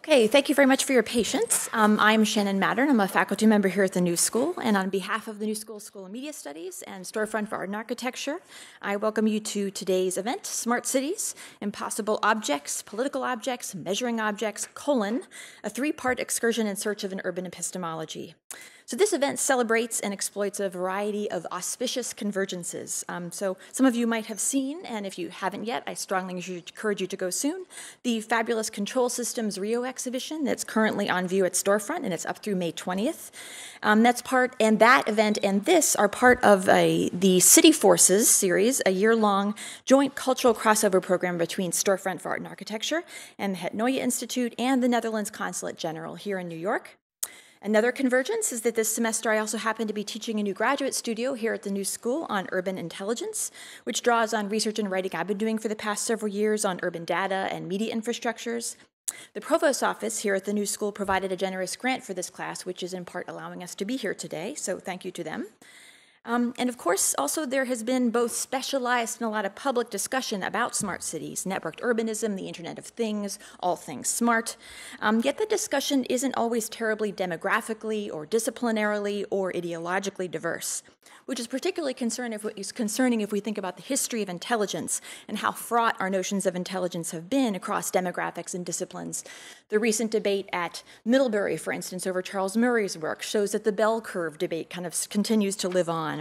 Okay, thank you very much for your patience. I'm Shannon Mattern. I'm a faculty member here at the New School, and on behalf of the New School School of Media Studies and Storefront for Art and Architecture, I welcome you to today's event, Smart Cities, Impossible Objects, Political Objects, Measuring Objects, a three-part excursion in search of an urban epistemology. So this event celebrates and exploits a variety of auspicious convergences. So some of you might have seen, and if you haven't yet, I strongly encourage you to go soon, the fabulous Control Systems Rio exhibition that's currently on view at Storefront, and it's up through May 20th. That event and this are part of the City Forces series, a year-long joint cultural crossover program between Storefront for Art and Architecture and the Het Nooijen Institute and the Netherlands Consulate General here in New York. Another convergence is that this semester I also happen to be teaching a new graduate studio here at the New School on urban intelligence, which draws on research and writing I've been doing for the past several years on urban data and media infrastructures. The Provost's office here at the New School provided a generous grant for this class, which is in part allowing us to be here today, so thank you to them. And of course, also there has been both specialized and a lot of public discussion about smart cities, networked urbanism, the Internet of Things, all things smart. Yet the discussion isn't always terribly demographically or disciplinarily or ideologically diverse, which is particularly concerning if we think about the history of intelligence and how fraught our notions of intelligence have been across demographics and disciplines. The recent debate at Middlebury, for instance, over Charles Murray's work shows that the bell curve debate kind of continues to live on.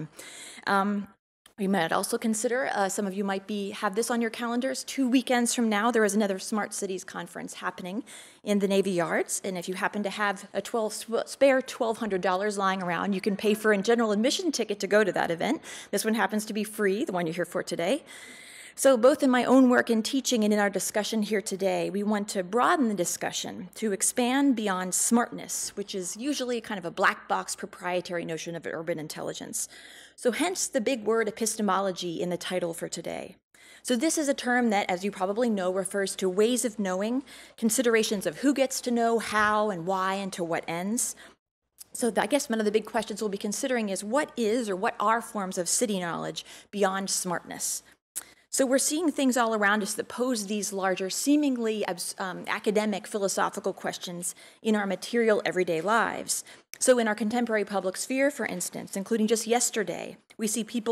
We might also consider, some of you might have this on your calendars, 2 weekends from now there is another Smart Cities conference happening in the Navy Yards, and if you happen to have a spare $1,200 lying around, you can pay for a general admission ticket to go to that event. This one happens to be free, the one you're here for today. So both in my own work in teaching and in our discussion here today, we want to broaden the discussion to expand beyond smartness, which is usually kind of a black box proprietary notion of urban intelligence. So hence the big word epistemology in the title for today. So this is a term that, as you probably know, refers to ways of knowing, considerations of who gets to know, how and why, and to what ends. So I guess one of the big questions we'll be considering is what are forms of city knowledge beyond smartness? So we're seeing things all around us that pose these larger, seemingly academic, philosophical questions in our material everyday lives. So in our contemporary public sphere, for instance, including just yesterday, we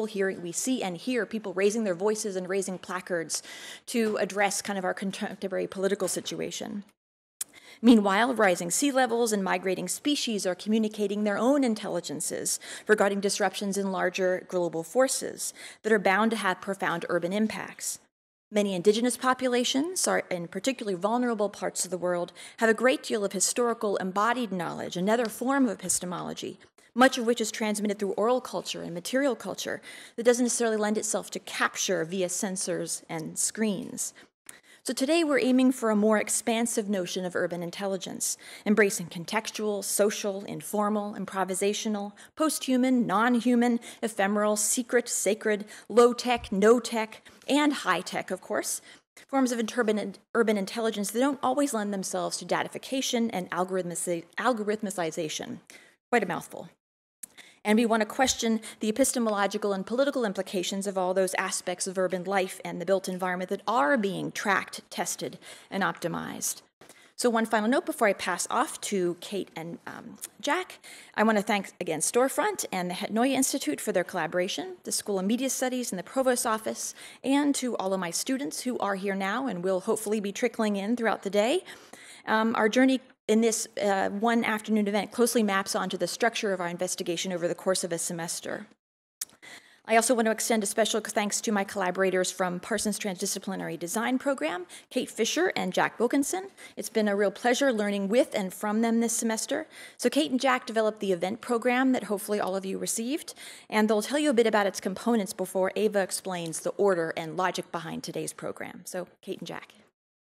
see and hear people raising their voices and raising placards to address kind of our contemporary political situation. Meanwhile, rising sea levels and migrating species are communicating their own intelligences regarding disruptions in larger global forces that are bound to have profound urban impacts. Many indigenous populations, in particularly vulnerable parts of the world, have a great deal of historical embodied knowledge, another form of epistemology, much of which is transmitted through oral culture and material culture that doesn't necessarily lend itself to capture via sensors and screens. So today we're aiming for a more expansive notion of urban intelligence, embracing contextual, social, informal, improvisational, post-human, non-human, ephemeral, secret, sacred, low-tech, no-tech, and high-tech, of course, forms of urban intelligence that don't always lend themselves to datification and algorithmicization. Quite a mouthful. And we want to question the epistemological and political implications of all those aspects of urban life and the built environment that are being tracked, tested, and optimized. So one final note before I pass off to Kate and Jack. I want to thank again Storefront and the Het Nooijen Institute for their collaboration, the School of Media Studies and the Provost's office, and to all of my students who are here now and will hopefully be trickling in throughout the day. Our journey in this one afternoon event closely maps onto the structure of our investigation over the course of a semester. I also want to extend a special thanks to my collaborators from Parsons Transdisciplinary Design Program, Kate Fisher and Jack Wilkinson. It's been a real pleasure learning with and from them this semester. So Kate and Jack developed the event program that hopefully all of you received, and they'll tell you a bit about its components before Ava explains the order and logic behind today's program. So Kate and Jack.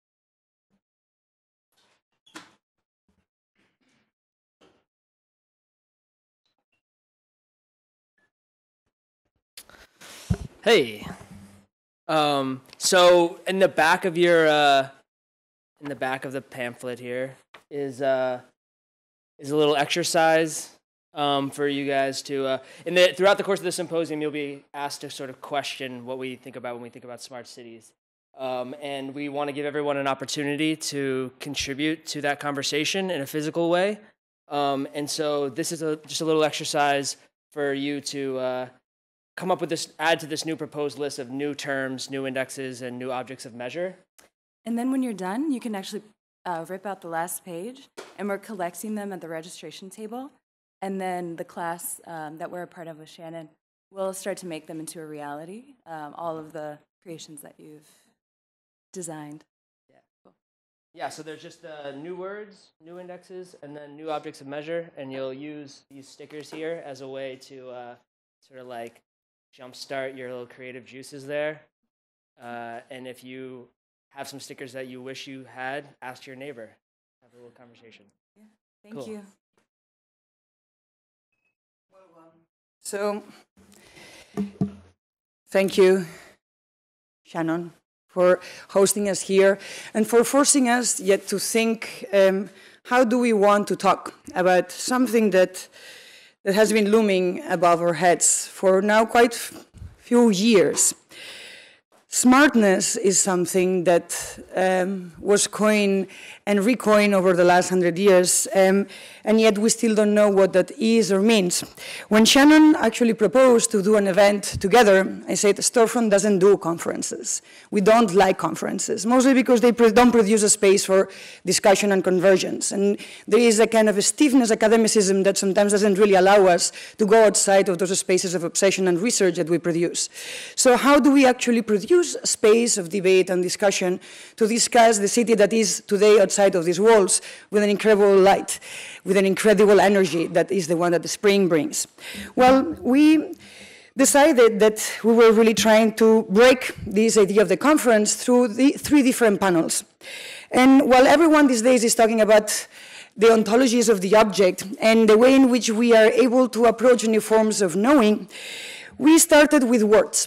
Hey, so in the back of the pamphlet here is a little exercise for you guys to, throughout the course of the symposium, you'll be asked to sort of question what we think about when we think about smart cities. And we want to give everyone an opportunity to contribute to that conversation in a physical way. And so this is just a little exercise for you to come up with this, add to this new proposed list of new terms, new indexes, and new objects of measure. And then when you're done, you can actually rip out the last page, and we're collecting them at the registration table. And then the class that we're a part of with Shannon will start to make them into a reality, all of the creations that you've designed. Yeah, cool. Yeah, so there's just new words, new indexes, and then new objects of measure, and you'll use these stickers here as a way to sort of like jumpstart your little creative juices there. And if you have some stickers that you wish you had, ask your neighbor. Have a little conversation. Yeah, thank you. So, thank you, Shannon, for hosting us here and for forcing us yet to think, how do we want to talk about something that has been looming above our heads for now quite few years. Smartness is something that was coined and recoined over the last 100 years, and yet we still don't know what that is or means. When Shannon actually proposed to do an event together, I said, Storefront doesn't do conferences. We don't like conferences, mostly because they don't produce a space for discussion and convergence. And there is a kind of a stiffness, academicism that sometimes doesn't really allow us to go outside of those spaces of obsession and research that we produce. So how do we actually produce a space of debate and discussion to discuss the city that is today outside of these walls with an incredible light, with an incredible energy that is the one that the spring brings? Well, we decided that we were really trying to break this idea of the conference through the 3 different panels. And while everyone these days is talking about the ontologies of the object and the way in which we are able to approach new forms of knowing, we started with words.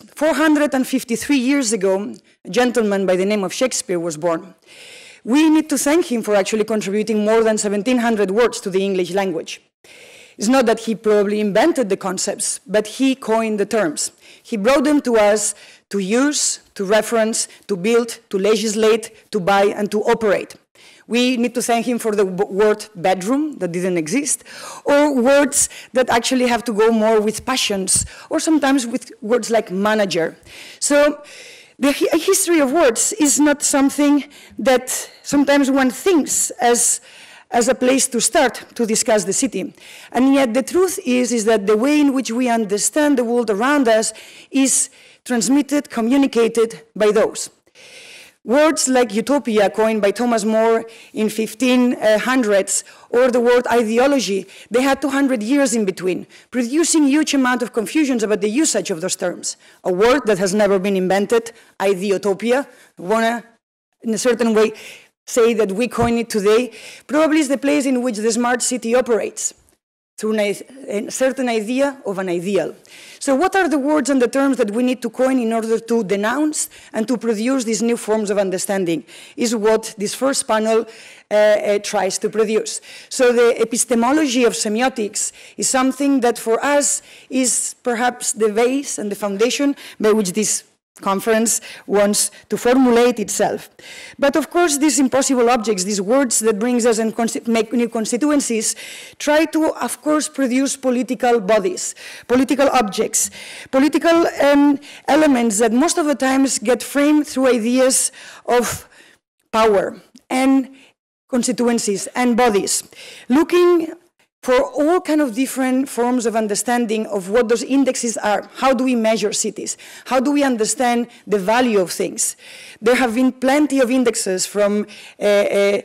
453 years ago, a gentleman by the name of Shakespeare was born. We need to thank him for actually contributing more than 1,700 words to the English language. It's not that he probably invented the concepts, but he coined the terms. He brought them to us to use, to reference, to build, to legislate, to buy, and to operate. We need to thank him for the word bedroom that didn't exist, or words that actually have to go more with passions, or sometimes with words like manager. So the history of words is not something that sometimes one thinks as a place to start to discuss the city. And yet the truth is that the way in which we understand the world around us is transmitted, communicated by those. Words like utopia, coined by Thomas More in 1500s, or the word ideology, they had 200 years in between, producing huge amount of confusions about the usage of those terms. A word that has never been invented, ideotopia, wanna, in a certain way, say that we coin it today, probably is the place in which the smart city operates, through a certain idea of an ideal. So what are the words and the terms that we need to coin in order to denounce and to produce these new forms of understanding is what this first panel tries to produce. So the epistemology of semiotics is something that for us is perhaps the base and the foundation by which this conference wants to formulate itself. But of course, these impossible objects, these words that brings us and make new constituencies, try to, of course, produce political bodies, political objects, political elements that most of the times get framed through ideas of power and constituencies and bodies, looking for all kind of different forms of understanding of what those indexes are. How do we measure cities? How do we understand the value of things? There have been plenty of indexes from the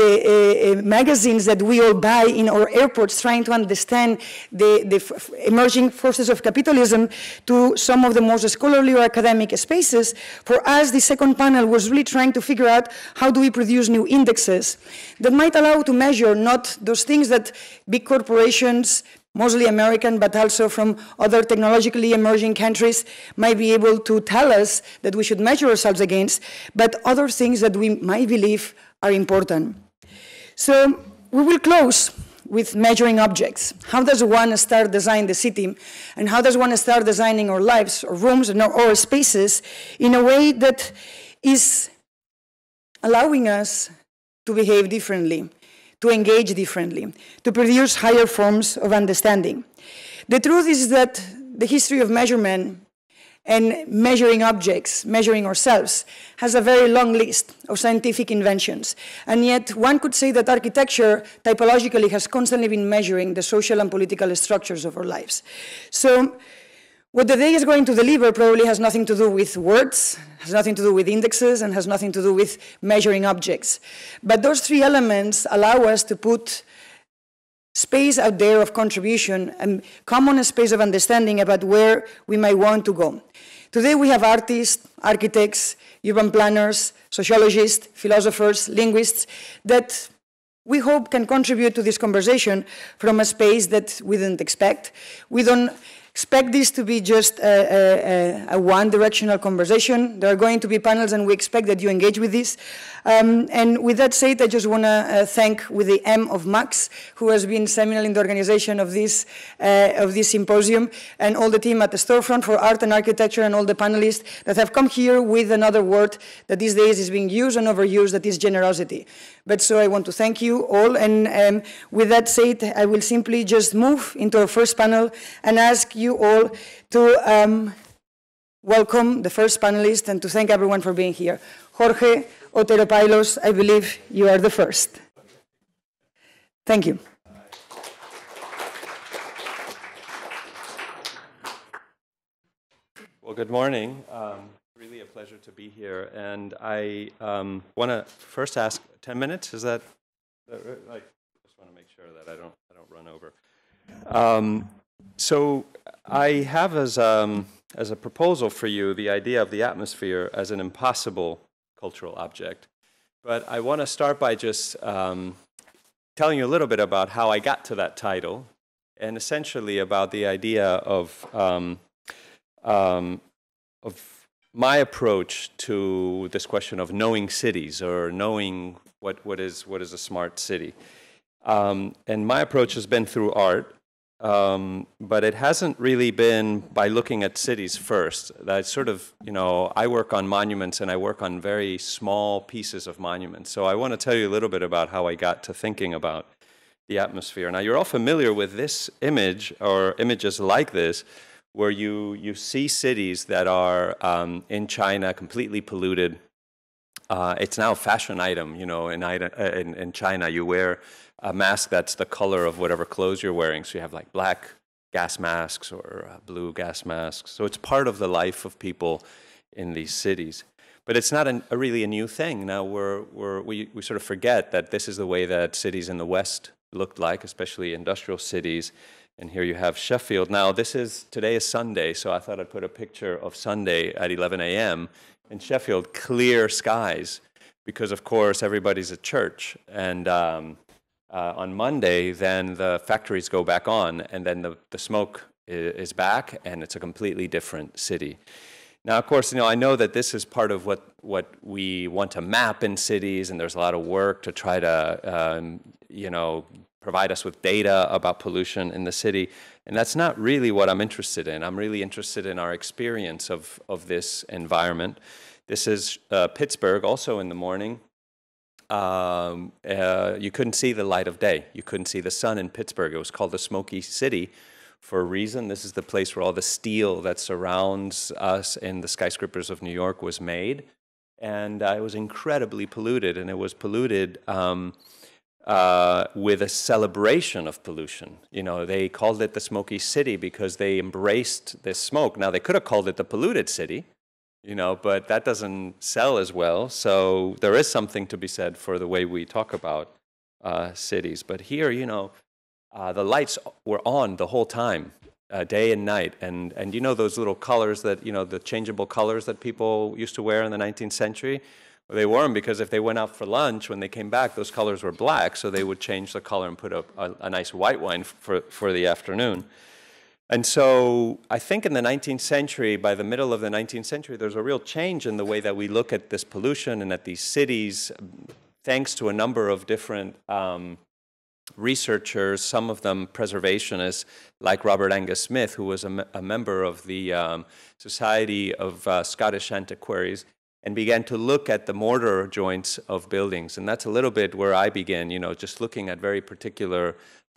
magazines that we all buy in our airports trying to understand the emerging forces of capitalism to some of the most scholarly or academic spaces. For us, the second panel was really trying to figure out how do we produce new indexes that might allow to measure not those things that big corporations, mostly American, but also from other technologically emerging countries, might be able to tell us that we should measure ourselves against, but other things that we might believe are important. So we will close with measuring objects. How does one start designing the city? And how does one start designing our lives, our rooms, and our spaces in a way that is allowing us to behave differently, to engage differently, to produce higher forms of understanding. The truth is that the history of measurement and measuring objects, measuring ourselves, has a very long list of scientific inventions. And yet one could say that architecture typologically has constantly been measuring the social and political structures of our lives. So what the day is going to deliver probably has nothing to do with words, has nothing to do with indexes, and has nothing to do with measuring objects. But those three elements allow us to put space out there of contribution and common space of understanding about where we might want to go. Today we have artists, architects, urban planners, sociologists, philosophers, linguists that we hope can contribute to this conversation from a space that we didn't expect. We don't expect this to be just a one-directional conversation. There are going to be panels, and we expect that you engage with this. And with that said, I just want to thank with the M of Max, who has been seminal in the organization of this symposium, and all the team at the Storefront for Art and Architecture, and all the panelists that have come here with another word that these days is being used and overused, that is generosity. But so I want to thank you all, and with that said, I will simply just move into our first panel and ask you all to welcome the first panelist and to thank everyone for being here. Jorge Oteropailos, I believe you are the first. Thank you. Well, good morning. Really a pleasure to be here. And I want to first ask, 10 minutes, is that like, just want to make sure that I don't run over. So I have as a proposal for you the idea of the atmosphere as an impossible cultural object. But I want to start by just telling you a little bit about how I got to that title, and essentially about the idea of my approach to this question of knowing cities, or knowing what is a smart city. And my approach has been through art. But it hasn't really been by looking at cities first. That sort of, I work on monuments, and I work on very small pieces of monuments. So I want to tell you a little bit about how I got to thinking about the atmosphere. Now, you're all familiar with this image, or images like this, where you see cities that are in China completely polluted. It's now a fashion item, in China. You wear a mask that's the color of whatever clothes you're wearing. So you have like black gas masks or blue gas masks. So it's part of the life of people in these cities. But it's not really a new thing. Now we sort of forget that this is the way that cities in the West looked like, especially industrial cities. And here you have Sheffield. Now today is Sunday, so I thought I'd put a picture of Sunday at 11 a.m. in Sheffield, clear skies, because of course everybody's at church. And on Monday, then the factories go back on, and then the smoke is back, and it's a completely different city. Now, of course, I know that this is part of what we want to map in cities, and there's a lot of work to try to, provide us with data about pollution in the city, and that's not really what I'm interested in. I'm really interested in our experience of this environment. This is Pittsburgh, also in the morning. You couldn't see the light of day. You couldn't see the sun in Pittsburgh. It was called the Smoky City for a reason. This is the place where all the steel that surrounds us in the skyscrapers of New York was made. And it was incredibly polluted, and it was polluted with a celebration of pollution. They called it the Smoky City because they embraced this smoke. Now, they could have called it the polluted city, but that doesn't sell as well. So there is something to be said for the way we talk about cities. But here, the lights were on the whole time, day and night. And those little colors that, the changeable colors that people used to wear in the 19th century? Well, they wore them because if they went out for lunch, when they came back, those colors were black. So they would change the color and put a nice white one for the afternoon. And so I think in the 19th century, by the middle of the 19th century, there's a real change in the way that we look at this pollution and at these cities, thanks to a number of different researchers, some of them preservationists, like Robert Angus Smith, who was a member of the Society of Scottish Antiquaries. and began to look at the mortar joints of buildings. And that's a little bit where I began, just looking at very particular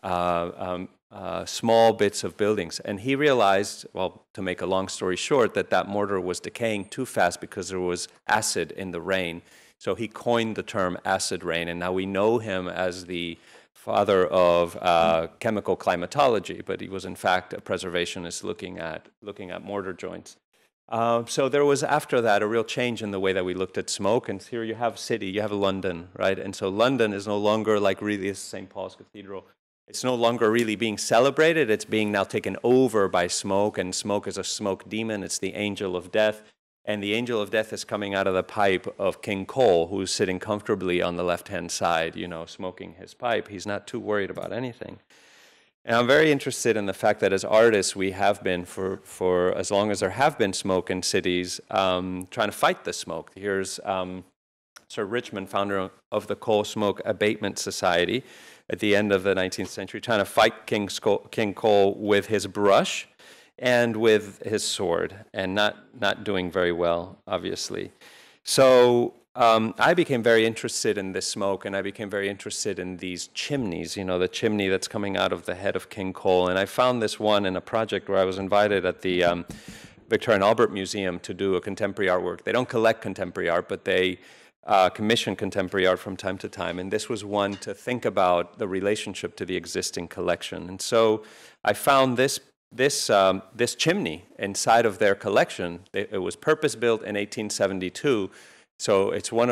small bits of buildings. And he realized, well, to make a long story short, that mortar was decaying too fast because there was acid in the rain. So he coined the term acid rain, and now we know him as the father of chemical climatology, but he was in fact a preservationist looking at mortar joints. So there was, after that, a real change in the way that we looked at smoke. And here you have city, you have London, right? And so London is no longer like really St. Paul's Cathedral. It's no longer really being celebrated. It's being now taken over by smoke, and smoke is a smoke demon. It's the angel of death. And the angel of death is coming out of the pipe of King Cole, who's sitting comfortably on the left-hand side, smoking his pipe. He's not too worried about anything. And I'm very interested in the fact that as artists, we have been, for as long as there have been smoke in cities, trying to fight the smoke. Here's Sir Richmond, founder of the Coal Smoke Abatement Society at the end of the 19th century, trying to fight King Cole with his brush and with his sword, and not doing very well, obviously. So I became very interested in this smoke, and I became very interested in these chimneys, the chimney that's coming out of the head of King Cole. And I found this one in a project where I was invited at the Victoria and Albert Museum to do a contemporary artwork. They don't collect contemporary art, but they commission contemporary art from time to time. And this was one to think about the relationship to the existing collection. And so I found this chimney inside of their collection. It was purpose-built in 1872. So it's one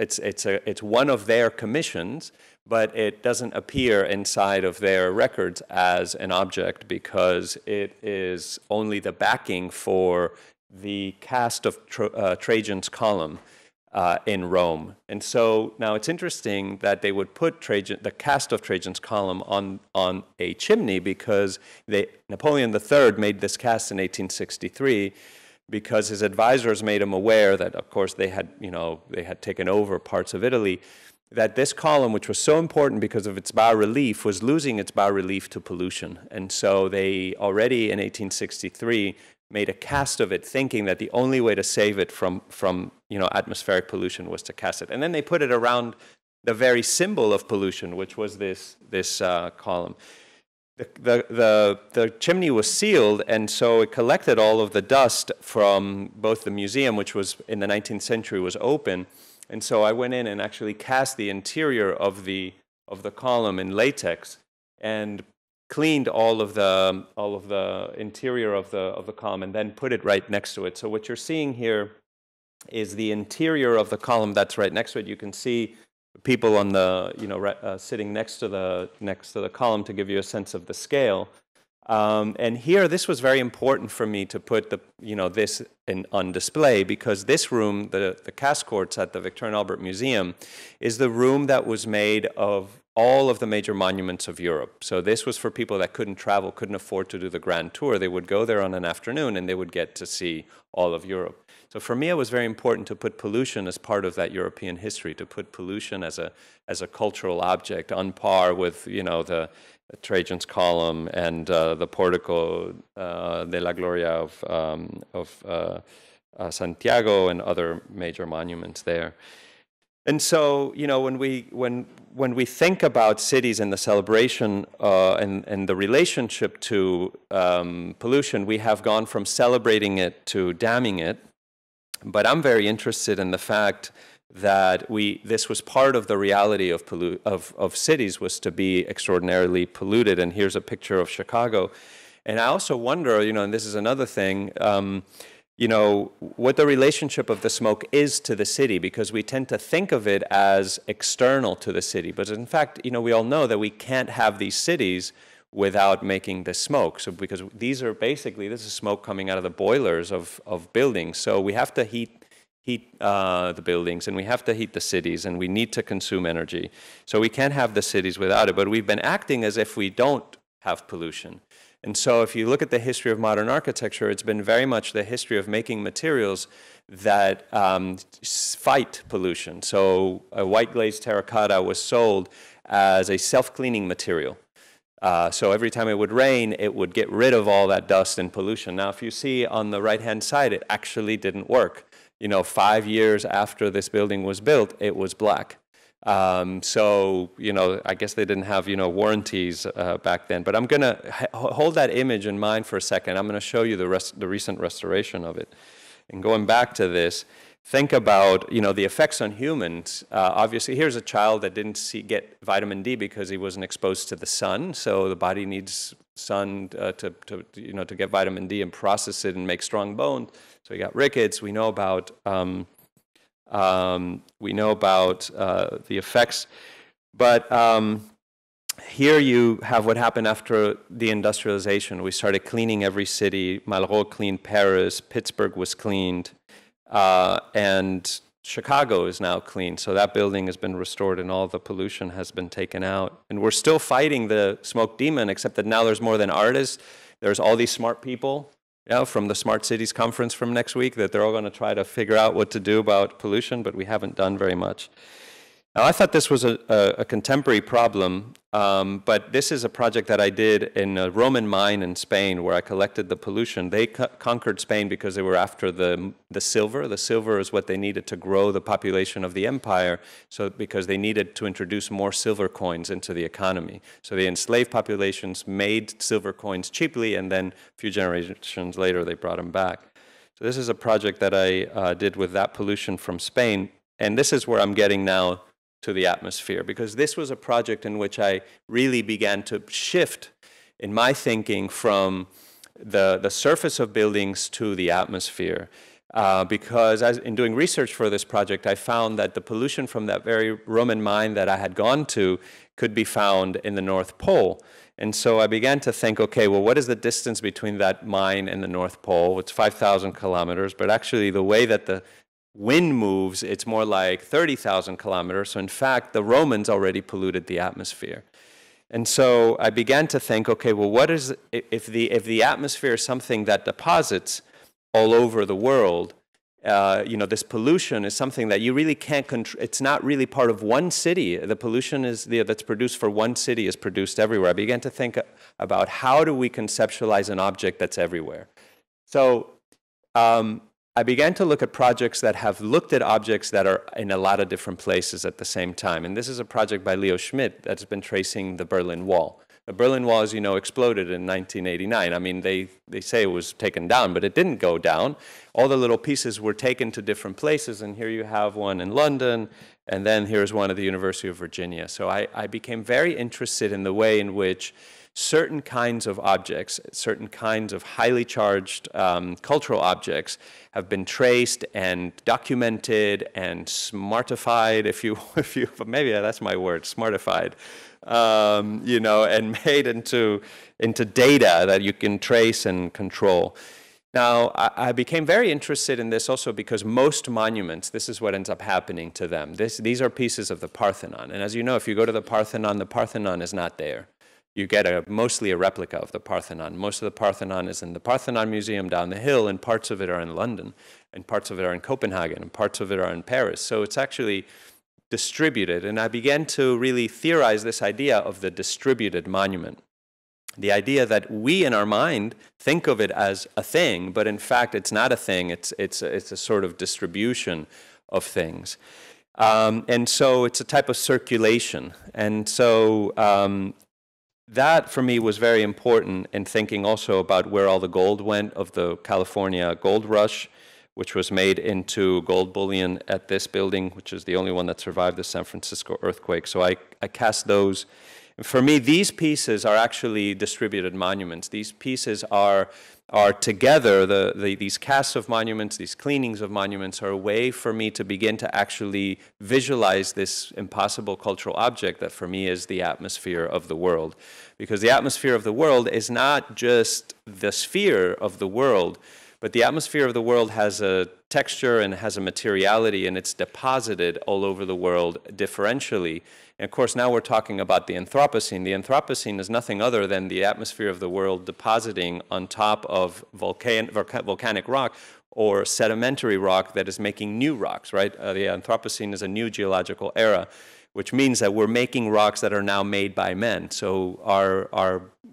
of their commissions, but it doesn't appear inside of their records as an object because it is only the backing for the cast of Trajan's column in Rome. And so now it's interesting that they would put the cast of Trajan's column on a chimney because Napoleon III made this cast in 1863. Because his advisors made him aware that, of course, they had taken over parts of Italy, that this column, which was so important because of its bas-relief, was losing its bas-relief to pollution. And so they already in 1863 made a cast of it, thinking that the only way to save it from atmospheric pollution was to cast it. And then they put it around the very symbol of pollution, which was this column. The chimney was sealed, and so it collected all of the dust from both the museum, which was in the 19th century was open, and so I went in and actually cast the interior of the column in latex and cleaned all of the interior of the column and then put it right next to it. So what you're seeing here is the interior of the column that's right next to it. You can see people on the sitting next to the column to give you a sense of the scale. And here, this was very important for me to put this on display because this room, the cast courts at the Victoria and Albert Museum, is the room that was made of all of the major monuments of Europe. So this was for people that couldn't travel, couldn't afford to do the grand tour. They would go there on an afternoon and they would get to see all of Europe. So for me, it was very important to put pollution as part of that European history, to put pollution as a cultural object on par with the Trajan's column and the Portico de la Gloria of Santiago and other major monuments there. And so, when we think about cities and the celebration and the relationship to pollution, we have gone from celebrating it to damning it. But I'm very interested in the fact that this was part of the reality of cities, was to be extraordinarily polluted. And here's a picture of Chicago. And I also wonder, and this is another thing, what the relationship of the smoke is to the city, because we tend to think of it as external to the city. But in fact, we all know that we can't have these cities without making the smoke. So because this is smoke coming out of the boilers of buildings. So we have to heat the buildings, and we have to heat the cities, and we need to consume energy. So we can't have the cities without it. But we've been acting as if we don't have pollution. And so if you look at the history of modern architecture, it's been very much the history of making materials that fight pollution. So a white glazed terracotta was sold as a self-cleaning material. So every time it would rain, it would get rid of all that dust and pollution. Now, if you see on the right-hand side, it actually didn't work. 5 years after this building was built, it was black. So, I guess they didn't have, warranties back then. But I'm going to hold that image in mind for a second. I'm going to show you the recent restoration of it. And going back to this, think about, the effects on humans. Obviously, here's a child that didn't get vitamin D because he wasn't exposed to the sun. So the body needs sun to get vitamin D and process it and make strong bones. So he got rickets. We know about the effects, but here you have what happened after the industrialization. We started cleaning every city. Malraux cleaned Paris. Pittsburgh was cleaned. And Chicago is now clean. So that building has been restored and all the pollution has been taken out. And we're still fighting the smoke demon, except that now there's more than artists. There's all these smart people, from the Smart Cities Conference from next week, that they're all going to try to figure out what to do about pollution, but we haven't done very much. Now, I thought this was a contemporary problem, but this is a project that I did in a Roman mine in Spain where I collected the pollution. They conquered Spain because they were after the silver. The silver is what they needed to grow the population of the empire, so because they needed to introduce more silver coins into the economy. So the enslaved populations made silver coins cheaply, and then a few generations later they brought them back. So this is a project that I did with that pollution from Spain, and this is where I'm getting now to the atmosphere, because this was a project in which I really began to shift in my thinking from the surface of buildings to the atmosphere. Because in doing research for this project, I found that the pollution from that very Roman mine that I had gone to could be found in the North Pole. And so I began to think, okay, well, what is the distance between that mine and the North Pole? It's 5,000 kilometers, but actually the way that the wind moves, it's more like 30,000 kilometers. So in fact, the Romans already polluted the atmosphere. And so I began to think, okay, well, what is, if the atmosphere is something that deposits all over the world, this pollution is something that you really can't control. It's not really part of one city. The pollution that's produced for one city is produced everywhere. I began to think about how do we conceptualize an object that's everywhere. So I began to look at projects that have looked at objects that are in a lot of different places at the same time. And this is a project by Leo Schmidt that's been tracing the Berlin Wall. The Berlin Wall, as you know, exploded in 1989. I mean, they say it was taken down, but it didn't go down. All the little pieces were taken to different places, and here you have one in London, and then here's one at the University of Virginia. So I became very interested in the way in which certain kinds of objects, certain kinds of highly charged cultural objects have been traced and documented and smartified, if you maybe that's my word, smartified, and made into data that you can trace and control. Now, I became very interested in this also because most monuments, this is what ends up happening to them. These are pieces of the Parthenon. And as you know, if you go to the Parthenon is not there. You get mostly a replica of the Parthenon. Most of the Parthenon is in the Parthenon Museum down the hill, and parts of it are in London, and parts of it are in Copenhagen, and parts of it are in Paris. So it's actually distributed. And I began to really theorize this idea of the distributed monument. The idea that we in our mind think of it as a thing, but in fact it's not a thing, it's a sort of distribution of things. And so it's a type of circulation. And so that, for me, was very important in thinking also about where all the gold went of the California gold rush, which was made into gold bullion at this building, which is the only one that survived the San Francisco earthquake. So I cast those. For me, these pieces are actually distributed monuments. These pieces are together, these casts of monuments, these cleanings of monuments are a way for me to begin to actually visualize this impossible cultural object that for me is the atmosphere of the world. Because the atmosphere of the world is not just the sphere of the world, but the atmosphere of the world has a texture and has a materiality, and it's deposited all over the world differentially. And of course, now we're talking about the Anthropocene. The Anthropocene is nothing other than the atmosphere of the world depositing on top of volcanic rock or sedimentary rock that is making new rocks, right? The Anthropocene is a new geological era, which means that we're making rocks that are now made by men. So the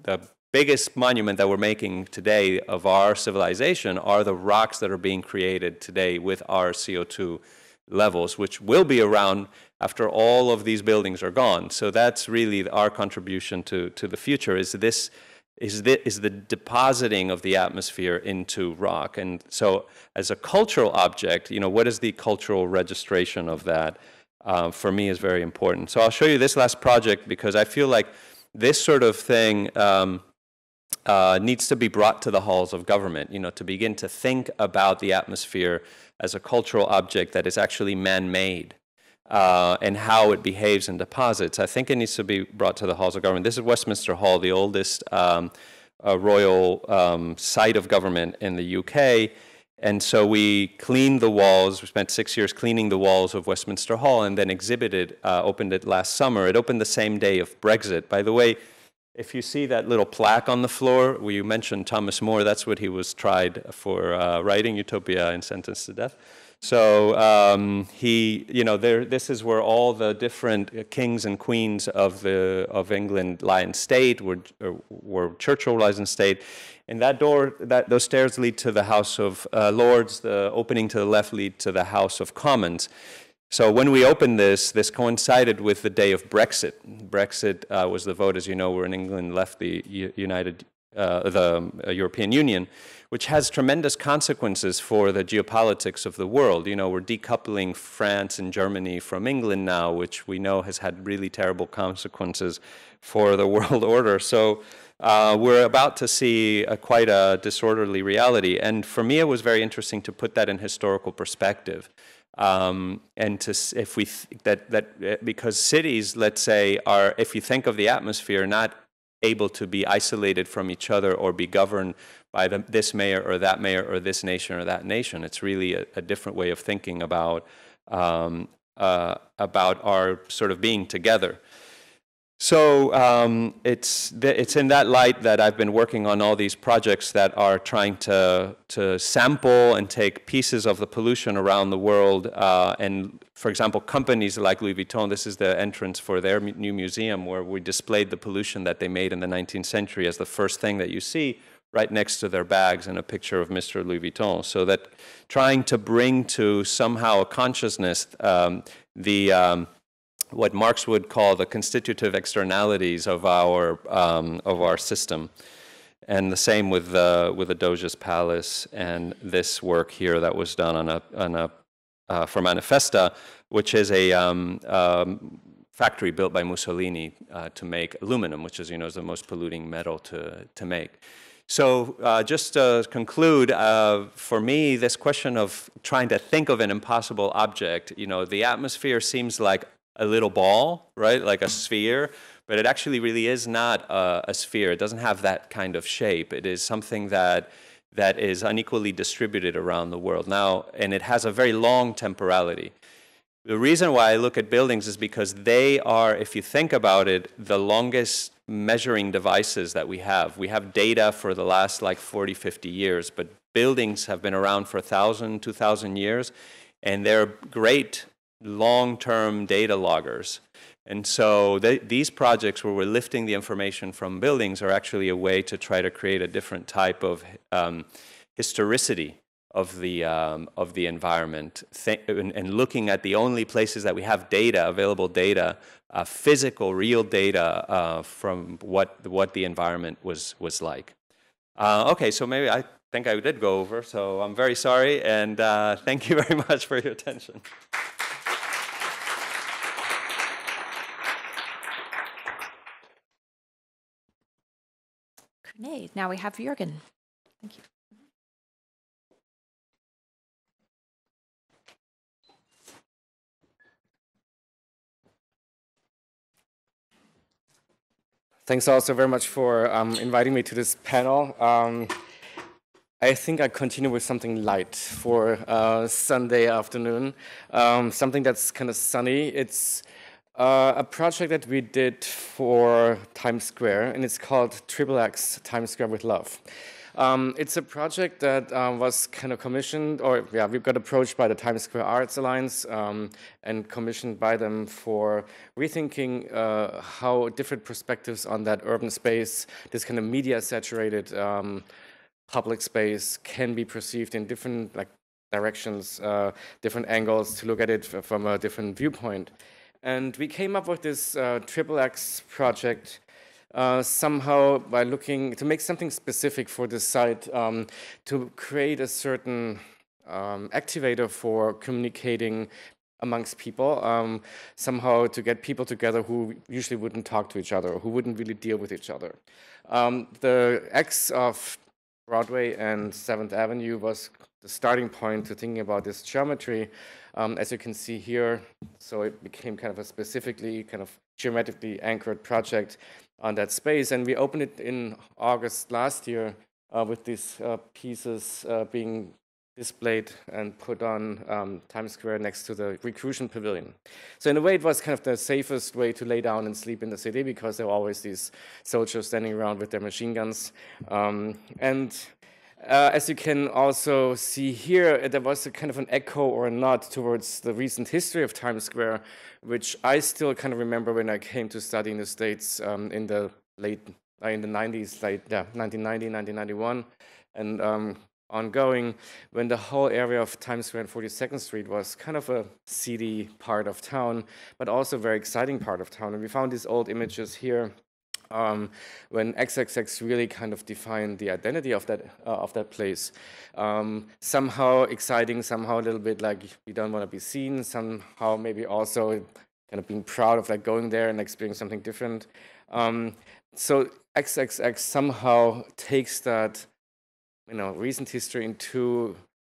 biggest monument that we're making today of our civilization are the rocks that are being created today with our CO2 levels, which will be around after all of these buildings are gone. So that's really our contribution to the future, is the depositing of the atmosphere into rock. And so as a cultural object, what is the cultural registration of that, for me is very important. So I'll show you this last project because I feel like this sort of thing needs to be brought to the halls of government, to begin to think about the atmosphere as a cultural object that is actually man-made, and how it behaves and deposits. I think it needs to be brought to the halls of government. This is Westminster Hall, the oldest royal site of government in the UK. And so we cleaned the walls. We spent 6 years cleaning the walls of Westminster Hall and then opened it last summer. It opened the same day of Brexit. By the way, if you see that little plaque on the floor where you mentioned Thomas More, that's what he was tried for, writing Utopia and sentenced to death. So this is where all the different kings and queens of England lie in state, where Churchill lies in state. And those stairs lead to the House of Lords. The opening to the left lead to the House of Commons. So when we opened this coincided with the day of Brexit. Brexit was the vote, as you know, where England left the European Union, which has tremendous consequences for the geopolitics of the world. We're decoupling France and Germany from England now, which we know has had really terrible consequences for the world order. So we're about to see quite a disorderly reality. And for me, it was very interesting to put that in historical perspective. And because cities, let's say, are, if you think of the atmosphere, not able to be isolated from each other or be governed by this mayor or that mayor or this nation or that nation. It's really a different way of thinking about our sort of being together. So it's in that light that I've been working on all these projects that are trying to sample and take pieces of the pollution around the world. And for example, companies like Louis Vuitton, this is the entrance for their new museum where we displayed the pollution that they made in the 19th century as the first thing that you see right next to their bags and a picture of Mr. Louis Vuitton. So that trying to bring to somehow a consciousness what Marx would call the constitutive externalities of our system, and the same with the Doge's Palace and this work here that was done for Manifesta, which is a factory built by Mussolini to make aluminum, which is the most polluting metal to make. So just to conclude, for me, this question of trying to think of an impossible object, the atmosphere seems like a little ball, right, like a sphere, but it actually really is not a sphere. It doesn't have that kind of shape. It is something that is unequally distributed around the world now, and it has a very long temporality. The reason why I look at buildings is because they are, if you think about it, the longest measuring devices that we have. We have data for the last 40, 50 years, but buildings have been around for 1,000, 2,000 years, and they're great long-term data loggers. And so these projects where we're lifting the information from buildings are actually a way to try to create a different type of historicity of the environment, and looking at the only places that we have data, available data, physical, real data from what the environment was like. Okay, so maybe I think I did go over, so I'm very sorry, and thank you very much for your attention. Great. Now we have Jürgen. Thank you. Thanks also very much for inviting me to this panel. I think I continue with something light for Sunday afternoon, something that's kind of sunny. It's a project that we did for Times Square, and it's called XXX Times Square with Love. It's a project that was kind of commissioned, or yeah, we got approached by the Times Square Arts Alliance and commissioned by them for rethinking how different perspectives on that urban space, this kind of media-saturated public space, can be perceived in different directions, different angles, to look at it from a different viewpoint. And we came up with this XXX project somehow by looking to make something specific for this site, to create a certain activator for communicating amongst people, somehow to get people together who usually wouldn't talk to each other, who wouldn't really deal with each other. The X of Broadway and 7th Avenue was the starting point to thinking about this geometry. As you can see here, so it became kind of a specifically kind of geometrically anchored project on that space, and we opened it in August last year with these pieces being displayed and put on Times Square next to the Recruition Pavilion. So in a way, it was kind of the safest way to lay down and sleep in the city, because there were always these soldiers standing around with their machine guns. As you can also see here, there was a kind of an echo or a nod towards the recent history of Times Square, which I still kind of remember when I came to study in the States in the 90s, 1990, 1991, and ongoing, when the whole area of Times Square and 42nd Street was kind of a seedy part of town, but also a very exciting part of town. And we found these old images here when XXX really kind of defined the identity of that place. Somehow exciting, somehow a little bit like you don't want to be seen, somehow maybe also kind of being proud of like going there and experiencing something different. So XXX somehow takes that, recent history into,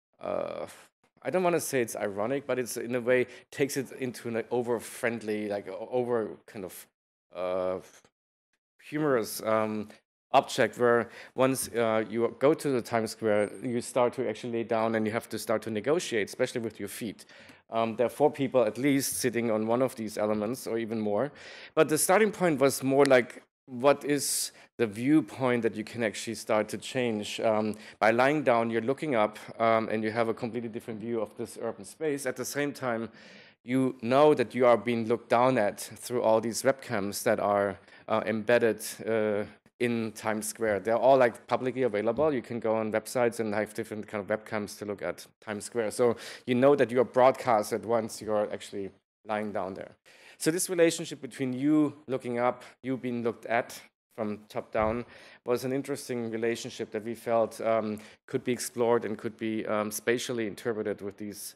I don't want to say it's ironic, but it's in a way takes it into an over-friendly, like over kind of humorous object, where once you go to the Times Square, you start to actually lay down and you have to start to negotiate, especially with your feet. There are 4 people at least sitting on one of these elements, or even more. But the starting point was more like, what is the viewpoint that you can actually start to change? By lying down, you're looking up, and you have a completely different view of this urban space. At the same time, you know that you are being looked down at through all these webcams that are embedded in Times Square. They're all like publicly available. You can go on websites and have different kind of webcams to look at Times Square. So you know that you are broadcasted once you are actually lying down there. So this relationship between you looking up, you being looked at from top down, was an interesting relationship that we felt could be explored and could be spatially interpreted with these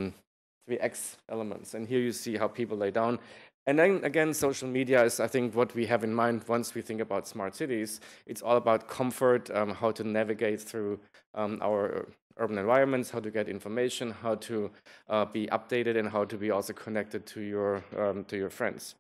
3X elements. And here you see how people lay down. And then again, social media is, I think, what we have in mind once we think about smart cities. It's all about comfort, how to navigate through our urban environments, how to get information, how to be updated, and how to be also connected to your friends.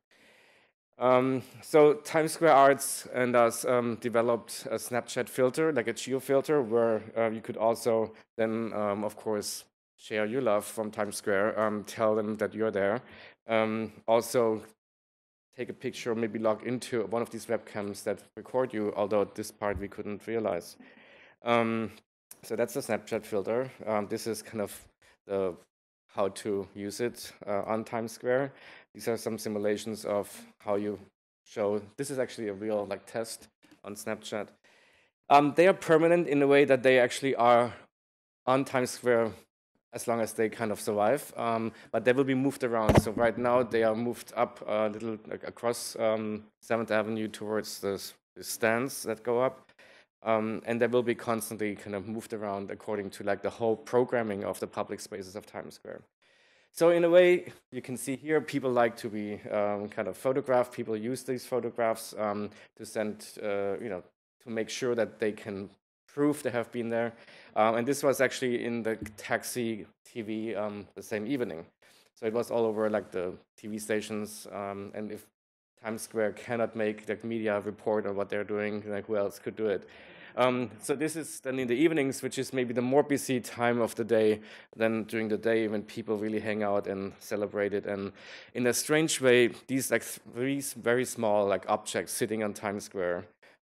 So Times Square Arts and us developed a Snapchat filter, like a geo filter, where you could also then, of course, share your love from Times Square, tell them that you're there. Also take a picture, maybe log into one of these webcams that record you, although this part we couldn't realize. So that's the Snapchat filter. This is kind of the how to use it on Times Square. These are some simulations of how you show. This is actually a real test on Snapchat. They are permanent in a way that they actually are on Times Square as long as they kind of survive, but they will be moved around. So right now they are moved up a little across 7th Avenue towards the stands that go up. And they will be constantly kind of moved around according to the whole programming of the public spaces of Times Square. So in a way, you can see here, people like to be kind of photographed. People use these photographs to send, to make sure that they can prove they have been there. And this was actually in the Taxi TV the same evening. So it was all over the TV stations. And if Times Square cannot make the media report on what they're doing, who else could do it? So this is then in the evenings, which is maybe the more busy time of the day than during the day when people really hang out and celebrate it. And in a strange way, these 3 very small objects sitting on Times Square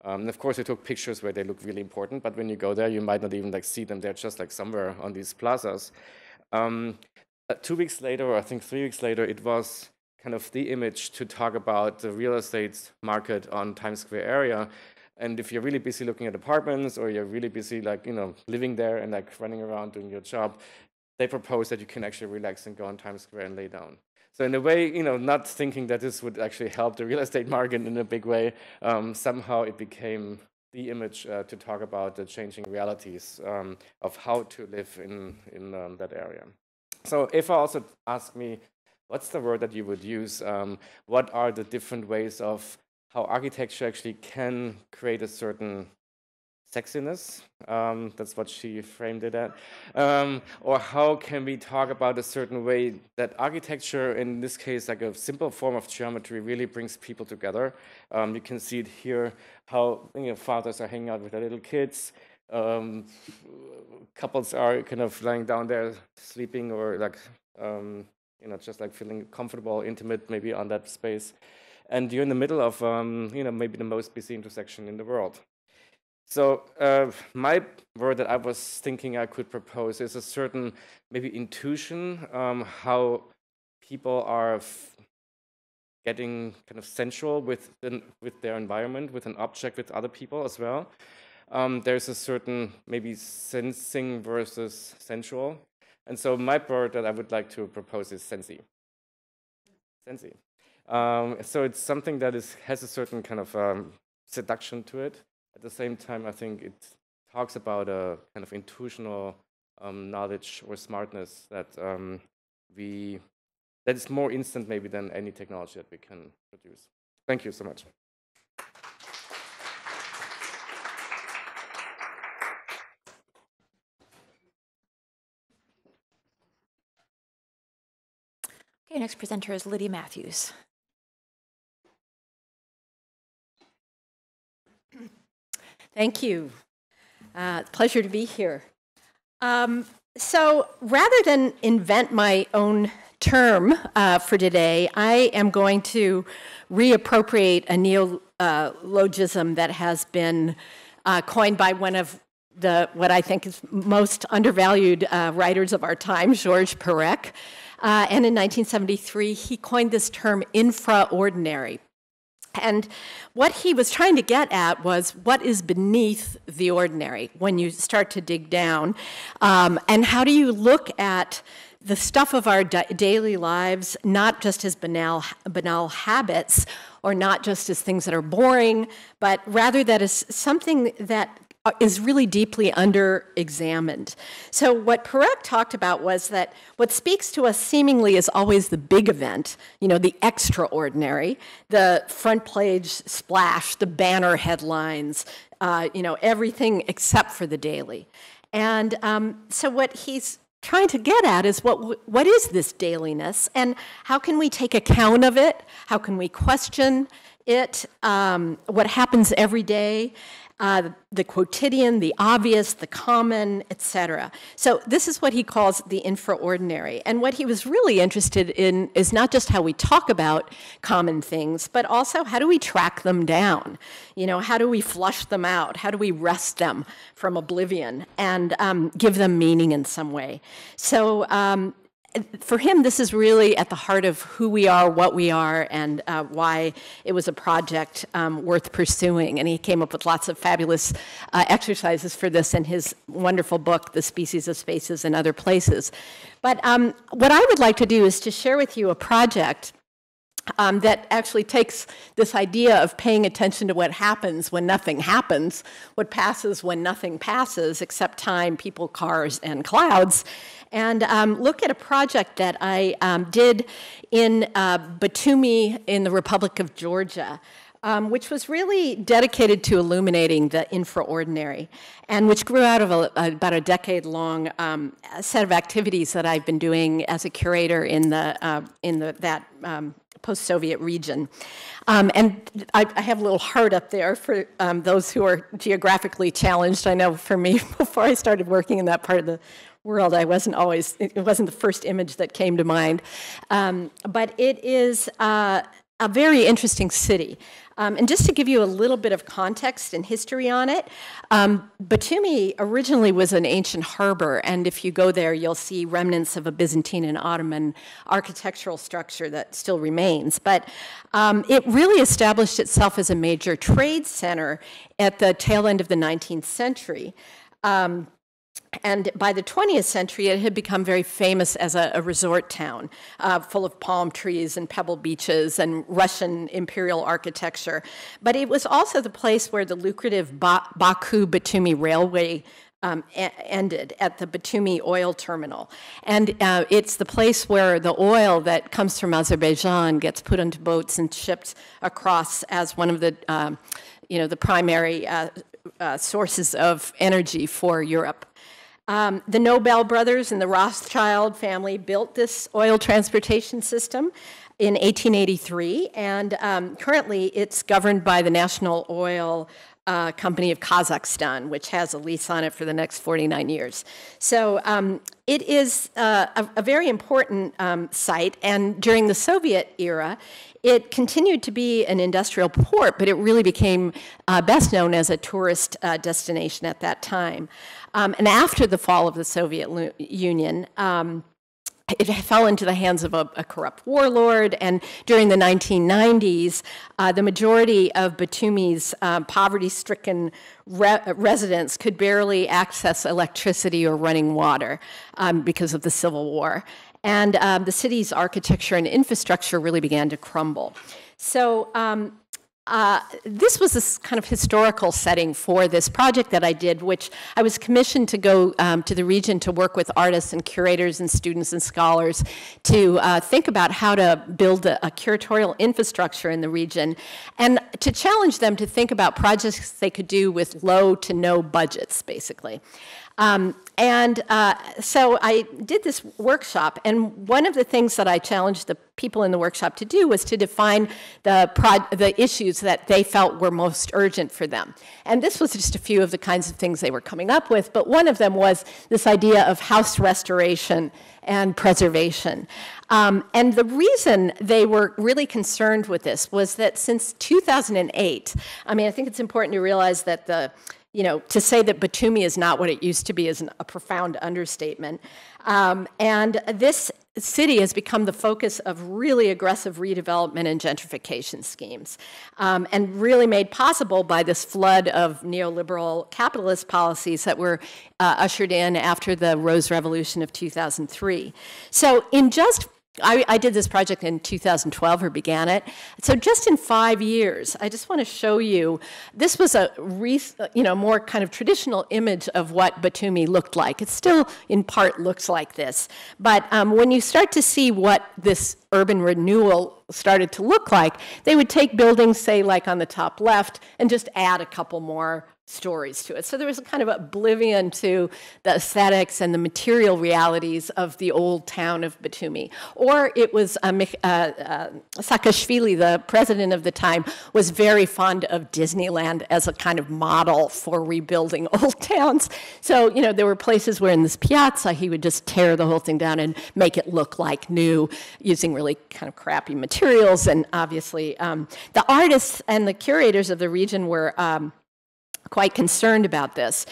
And of course, I took pictures where they look really important, but when you go there, you might not even like see them. They're just like somewhere on these plazas. 2 weeks later, or I think 3 weeks later, it was kind of the image to talk about the real estate market on Times Square area. And if you're really busy looking at apartments, or you're really busy like, living there and like running around doing your job, they propose that you can actually relax and go on Times Square and lay down. So in a way, not thinking that this would actually help the real estate market in a big way, somehow it became the image to talk about the changing realities of how to live in that area. So if I also ask me, what's the word that you would use? What are the different ways of how architecture actually can create a certain sexiness? That's what she framed it at. Or how can we talk about a certain way that architecture, in this case, like a simple form of geometry, really brings people together? You can see it here, how fathers are hanging out with their little kids. Couples are kind of lying down there sleeping, or like, just like feeling comfortable, intimate, maybe on that space. And you're in the middle of, maybe the most busy intersection in the world. So my word that I was thinking I could propose is a certain maybe intuition, how people are getting kind of sensual with their environment, with an object, with other people as well. There's a certain maybe sensing versus sensual. And so my word that I would like to propose is sensy. Sensy. So it's something that has a certain kind of seduction to it. At the same time, I think it talks about a kind of intuitional knowledge or smartness that that is more instant maybe than any technology that we can produce. Thank you so much. Okay, next presenter is Lydia Matthews. Thank you. Pleasure to be here. So rather than invent my own term for today, I am going to reappropriate a neologism that has been coined by one of what I think is most undervalued writers of our time, Georges Perec. And in 1973, he coined this term infraordinary. And what he was trying to get at was what is beneath the ordinary when you start to dig down, and how do you look at the stuff of our daily lives not just as banal habits, or not just as things that are boring, but rather that is something that is really deeply under-examined. So what Perec talked about was that what speaks to us seemingly is always the big event, the extraordinary, the front page splash, the banner headlines, everything except for the daily. And so what he's trying to get at is what is this dailiness, and how can we take account of it? How can we question it? What happens every day? The quotidian, the obvious, the common, etc. So this is what he calls the infraordinary. And what he was really interested in is not just how we talk about common things, but also how do we track them down? How do we flush them out? How do we wrest them from oblivion and give them meaning in some way? So for him, this is really at the heart of who we are, what we are, and why it was a project worth pursuing. And he came up with lots of fabulous exercises for this in his wonderful book, The Species of Spaces and Other Places. But what I would like to do is to share with you a project that actually takes this idea of paying attention to what happens when nothing happens, what passes when nothing passes, except time, people, cars, and clouds, and look at a project that I did in Batumi in the Republic of Georgia, which was really dedicated to illuminating the infraordinary, and which grew out of about a decade-long set of activities that I've been doing as a curator in that post-Soviet region. And I have a little heart up there for those who are geographically challenged. I know for me, before I started working in that part of the world, it wasn't the first image that came to mind. But it is a a very interesting city. And just to give you a little bit of context and history on it, Batumi originally was an ancient harbor, and if you go there, you'll see remnants of a Byzantine and Ottoman architectural structure that still remains. But it really established itself as a major trade center at the tail end of the 19th century. And by the 20th century, it had become very famous as a resort town, full of palm trees and pebble beaches and Russian imperial architecture. But it was also the place where the lucrative Baku-Batumi railway ended at the Batumi oil terminal. And it's the place where the oil that comes from Azerbaijan gets put onto boats and shipped across as one of the, the primary sources of energy for Europe. The Nobel brothers and the Rothschild family built this oil transportation system in 1883, and currently it's governed by the National Oil Company of Kazakhstan, which has a lease on it for the next 49 years. So it is a very important site, and during the Soviet era, it continued to be an industrial port, but it really became best known as a tourist destination at that time. And after the fall of the Soviet Union, it fell into the hands of a corrupt warlord, and during the 1990s, the majority of Batumi's poverty-stricken residents could barely access electricity or running water because of the Civil War. And the city's architecture and infrastructure really began to crumble. So this was this kind of historical setting for this project that I did, which I was commissioned to go to the region to work with artists and curators and students and scholars to think about how to build a curatorial infrastructure in the region, and to challenge them to think about projects they could do with low to no budgets, basically. So I did this workshop, and one of the things that I challenged the people in the workshop to do was to define the issues that they felt were most urgent for them. And this was just a few of the kinds of things they were coming up with, but one of them was this idea of house restoration and preservation. And the reason they were really concerned with this was that since 2008, I mean, I think it's important to realize that to say that Batumi is not what it used to be is a profound understatement. And this city has become the focus of really aggressive redevelopment and gentrification schemes, and really made possible by this flood of neoliberal capitalist policies that were ushered in after the Rose Revolution of 2003. So I did this project in 2012, or began it. So just in 5 years, I just want to show you, this was a more kind of traditional image of what Batumi looked like. It still, in part, looks like this. But when you start to see what this urban renewal started to look like, they would take buildings, say, like on the top left, and just add a couple more stories to it. So there was a kind of oblivion to the aesthetics and the material realities of the old town of Batumi. Or it was Saakashvili, the president of the time, was very fond of Disneyland as a kind of model for rebuilding old towns. So, there were places where in this piazza he would just tear the whole thing down and make it look like new, using really kind of crappy materials. And obviously, the artists and the curators of the region were quite concerned about this.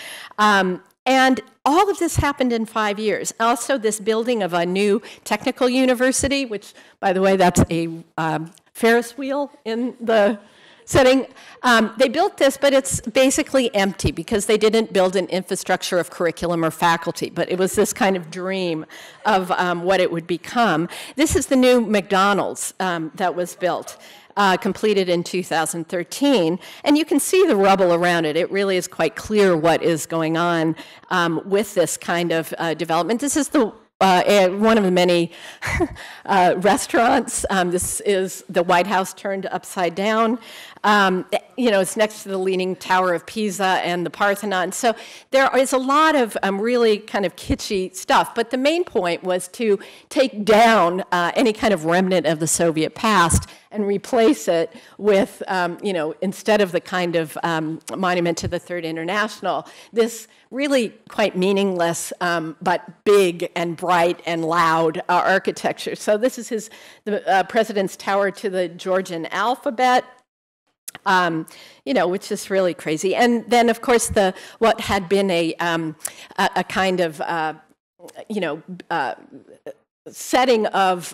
And all of this happened in 5 years. Also, this building of a new technical university, which, by the way, that's a Ferris wheel in the setting. They built this, but it's basically empty because they didn't build an infrastructure of curriculum or faculty, but it was this kind of dream of what it would become. This is the new McDonald's that was built. Completed in 2013, and you can see the rubble around it. It really is quite clear what is going on with this kind of development. This is one of the many restaurants. This is the White House turned upside down. It's next to the Leaning Tower of Pisa and the Parthenon. So there is a lot of really kind of kitschy stuff. But the main point was to take down any kind of remnant of the Soviet past and replace it with, instead of the kind of monument to the Third International, this really quite meaningless but big and bright and loud architecture. So this is the President's Tower to the Georgian alphabet. Which is really crazy. And then, of course, what had been a kind of, setting of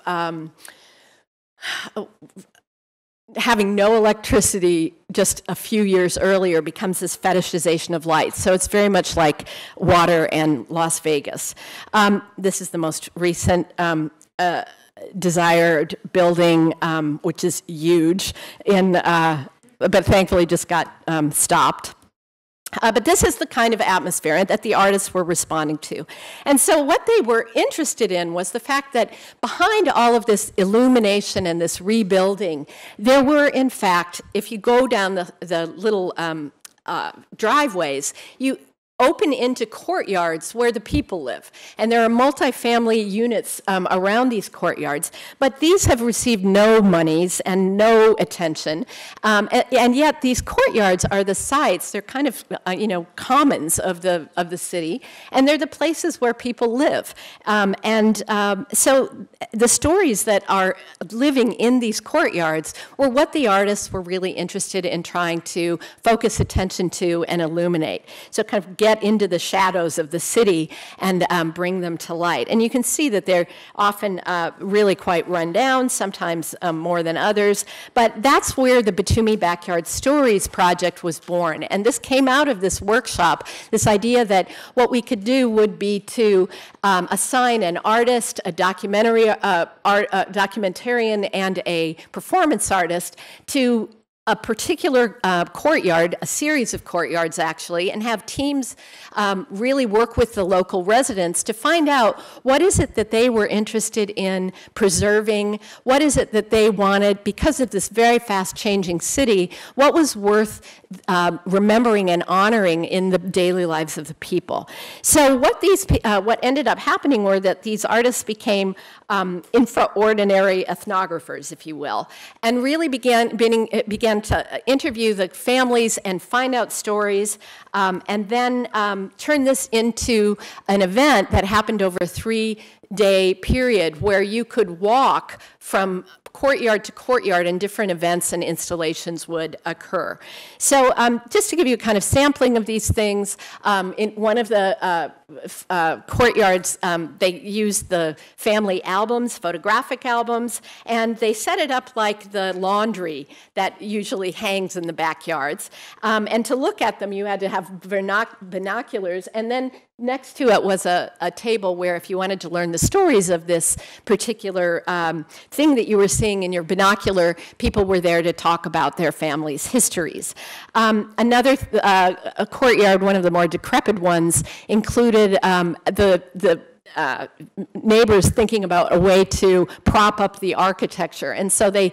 having no electricity just a few years earlier becomes this fetishization of light. So it's very much like water and Las Vegas. This is the most recent desired building, which is huge, but thankfully just got stopped. But this is the kind of atmosphere that the artists were responding to. And so what they were interested in was the fact that behind all of this illumination and this rebuilding, there were, in fact, if you go down the little driveways, you open into courtyards where the people live. And there are multifamily units around these courtyards, but these have received no monies and no attention. And yet these courtyards are the sites, they're kind of, commons of the city, and they're the places where people live. So the stories that are living in these courtyards were what the artists were really interested in trying to focus attention to and illuminate. So kind of get into the shadows of the city and bring them to light. And you can see that they're often really quite run down, sometimes more than others. But that's where the Batumi Backyard Stories project was born. And this came out of this workshop, this idea that what we could do would be to assign an artist, a documentarian, and a performance artist to a particular courtyard, a series of courtyards actually, and have teams really work with the local residents to find out what is it that they were interested in preserving, what is it that they wanted, because of this very fast-changing city, what was worth remembering and honoring in the daily lives of the people. So what ended up happening were that these artists became infraordinary ethnographers, if you will, and really began to interview the families and find out stories, and then turn this into an event that happened over a 3-day period where you could walk from courtyard to courtyard and different events and installations would occur. So just to give you a kind of sampling of these things, in one of the courtyards, they used the family albums, photographic albums, and they set it up like the laundry that usually hangs in the backyards. And to look at them, you had to have binoculars, and then next to it was a table where if you wanted to learn the stories of this particular thing that you were seeing in your binocular, people were there to talk about their families' histories. Another courtyard, one of the more decrepit ones, included the neighbors thinking about a way to prop up the architecture. And so they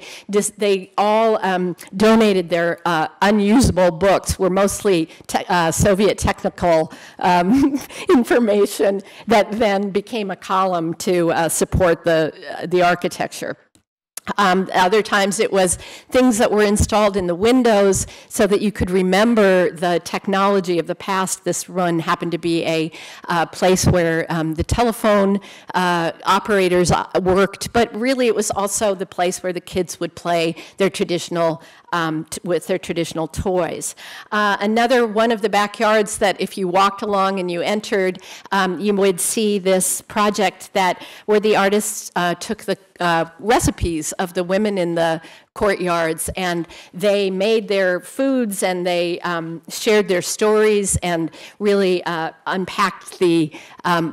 all donated their unusable books, were mostly Soviet technical information that then became a column to support the architecture. Other times it was things that were installed in the windows so that you could remember the technology of the past. This one happened to be a place where the telephone operators worked, but really it was also the place where the kids would play their traditional with their traditional toys. Another one of the backyards that if you walked along and you entered, you would see this project where the artists took the recipes of the women in the courtyards, and they made their foods, and they shared their stories, and really unpacked the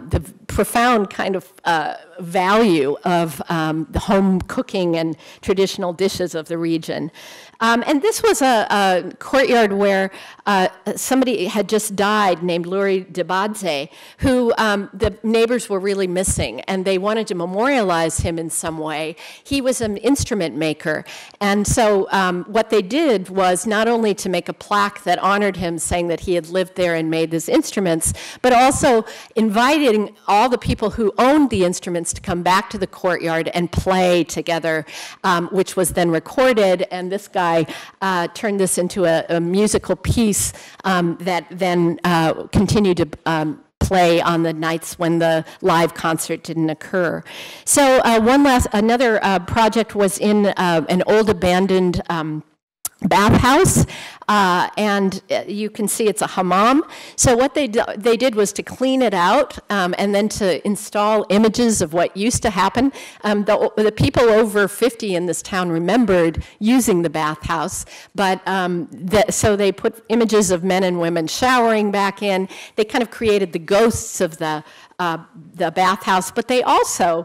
profound kind of value of the home cooking and traditional dishes of the region. And this was a courtyard where somebody had just died named Luri Debadze, who the neighbors were really missing, and they wanted to memorialize him in some way. He was an instrument maker, and so what they did was not only to make a plaque that honored him, saying that he had lived there and made these instruments, but also inviting all the people who owned the instruments to come back to the courtyard and play together, which was then recorded, and this guy turned this into a musical piece that then continued to play on the nights when the live concert didn't occur. So another project was in an old abandoned bathhouse, and you can see it's a hammam. So what they did was to clean it out and then to install images of what used to happen. The people over 50 in this town remembered using the bathhouse, but so they put images of men and women showering back in. They kind of created the ghosts of the bathhouse, but they also,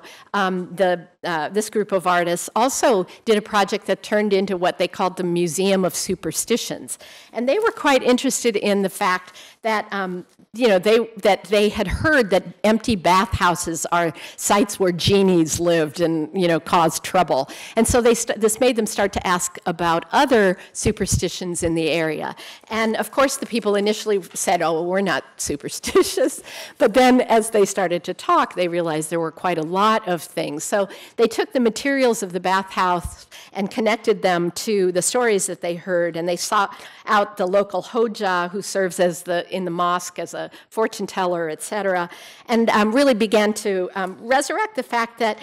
this group of artists also did a project that turned into what they called the Museum of Superstitions. And they were quite interested in the fact that, that they had heard that empty bathhouses are sites where genies lived and, caused trouble. And so this made them start to ask about other superstitions in the area. And of course, the people initially said, oh, well, we're not superstitious. But then as they started to talk, they realized there were quite a lot of things. So they took the materials of the bathhouse and connected them to the stories that they heard, and they sought out the local Hoja, who serves as in the mosque as a fortune teller, etc., and really began to resurrect the fact that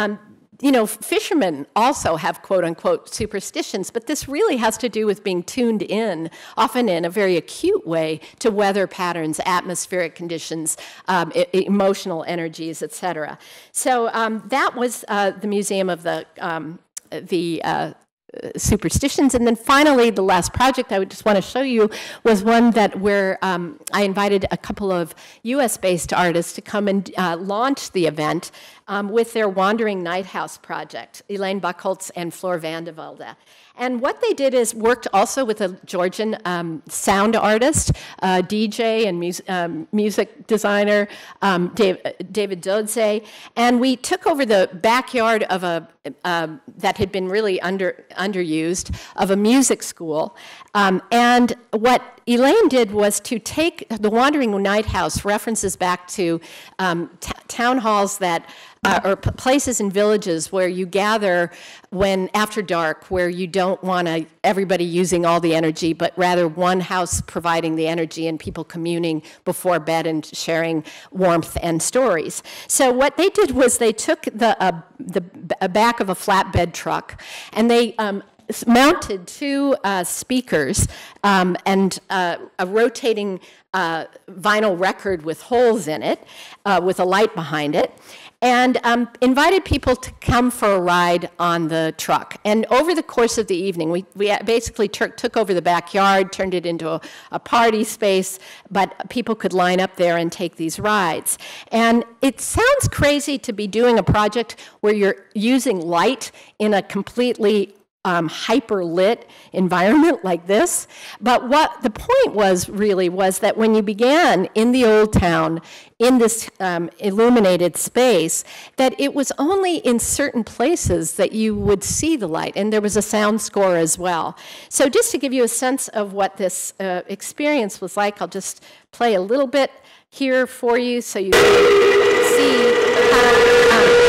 fishermen also have quote-unquote superstitions, but this really has to do with being tuned in, often in a very acute way, to weather patterns, atmospheric conditions, emotional energies, etc. So that was the Museum of the Superstitions. And then finally, the last project I would just want to show you was one where I invited a couple of US-based artists to come and launch the event with their Wandering Night House project, Elaine Buchholz and Floor Vandevelde. And what they did is worked also with a Georgian sound artist, DJ and music designer, David Dodze, and we took over the backyard of that had been really underused, of a music school. And what Elaine did was to take the Wandering Night House references back to town halls that or places in villages where you gather after dark, where you don't want everybody using all the energy, but rather one house providing the energy and people communing before bed and sharing warmth and stories. So what they did was they took the back of a flatbed truck and they mounted two speakers and a rotating vinyl record with holes in it, with a light behind it, and invited people to come for a ride on the truck. And over the course of the evening, we basically took over the backyard, turned it into a party space, but people could line up there and take these rides. And it sounds crazy to be doing a project where you're using light in a completely hyper-lit environment like this. But what the point was that when you began in the old town, in this illuminated space, that it was only in certain places that you would see the light, and there was a sound score as well. So just to give you a sense of what this experience was like, I'll just play a little bit here for you so you can see how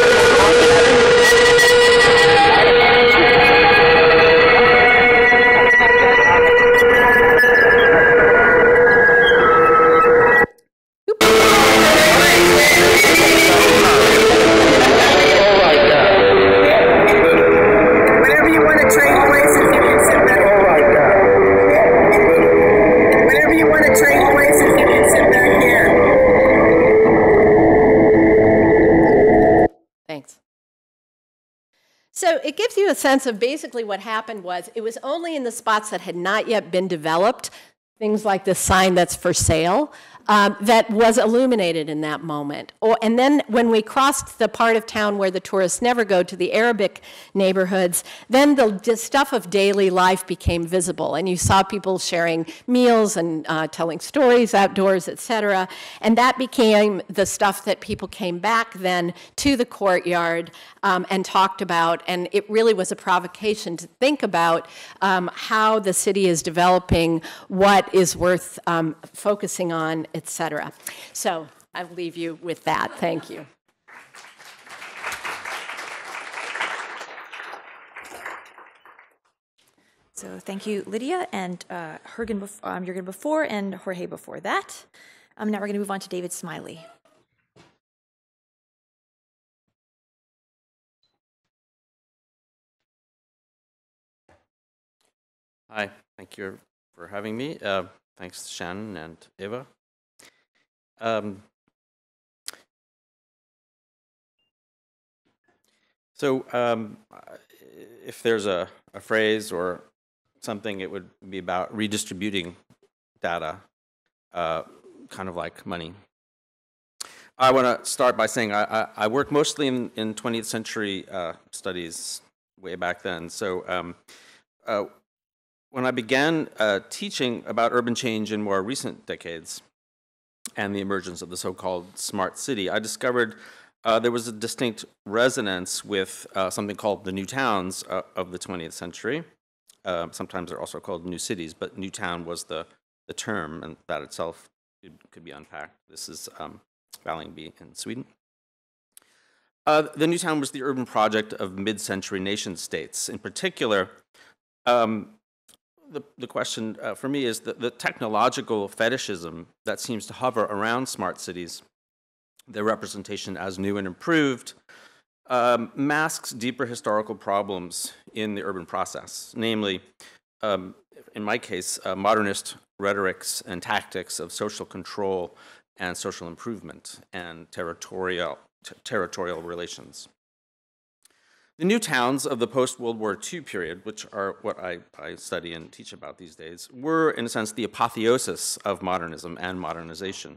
So it gives you a sense of basically what happened was it was only in the spots that had not yet been developed, things like this sign that's for sale, that was illuminated in that moment. And then when we crossed the part of town where the tourists never go, to the Arabic neighborhoods, then the stuff of daily life became visible, and you saw people sharing meals and telling stories outdoors, etc. And that became the stuff that people came back then to the courtyard and talked about, and it really was a provocation to think about how the city is developing, what is worth focusing on, etc. So I'll leave you with that. Thank you. So thank you, Lydia, and Jürgen before, and Jorge before that. Now we're going to move on to David Smiley. Hi, thank you for having me. Thanks to Shannon and Eva. If there's a phrase or something, it would be about redistributing data, kind of like money. I want to start by saying I work mostly in 20th century studies way back then. So when I began teaching about urban change in more recent decades and the emergence of the so-called smart city, I discovered there was a distinct resonance with something called the new towns of the 20th century. Sometimes they're also called new cities, but new town was the term, and that itself could be unpacked. This is Vällingby in Sweden. The new town was the urban project of mid-century nation states. In particular, the question for me is the technological fetishism that seems to hover around smart cities, their representation as new and improved, masks deeper historical problems in the urban process, namely, in my case, modernist rhetorics and tactics of social control and social improvement and territorial relations. The new towns of the post-World War II period, which are what I study and teach about these days, were, in a sense, the apotheosis of modernism and modernization.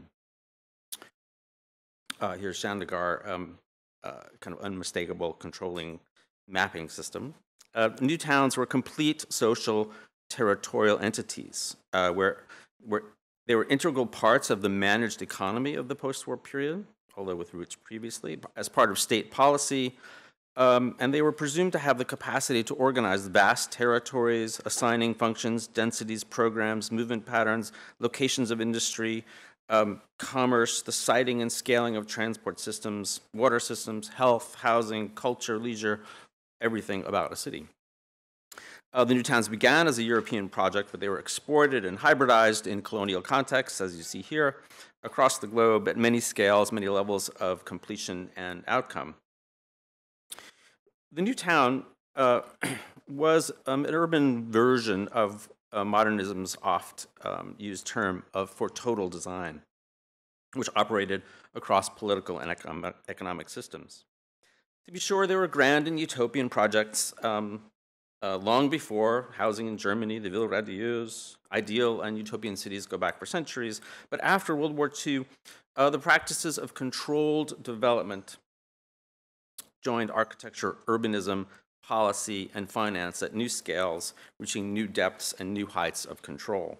Here's Chandigarh, kind of unmistakable controlling mapping system. New towns were complete social territorial entities where they were integral parts of the managed economy of the post-war period, although with roots previously, as part of state policy, and they were presumed to have the capacity to organize vast territories, assigning functions, densities, programs, movement patterns, locations of industry, commerce, the siting and scaling of transport systems, water systems, health, housing, culture, leisure, everything about a city. The new towns began as a European project, but they were exported and hybridized in colonial contexts, as you see here, across the globe at many scales, many levels of completion and outcome. The new town was an urban version of modernism's oft used term for total design, which operated across political and economic systems. To be sure, there were grand and utopian projects long before housing in Germany, the Ville radieuse, ideal and utopian cities go back for centuries. But after World War II, the practices of controlled development joined architecture, urbanism, policy, and finance at new scales, reaching new depths and new heights of control.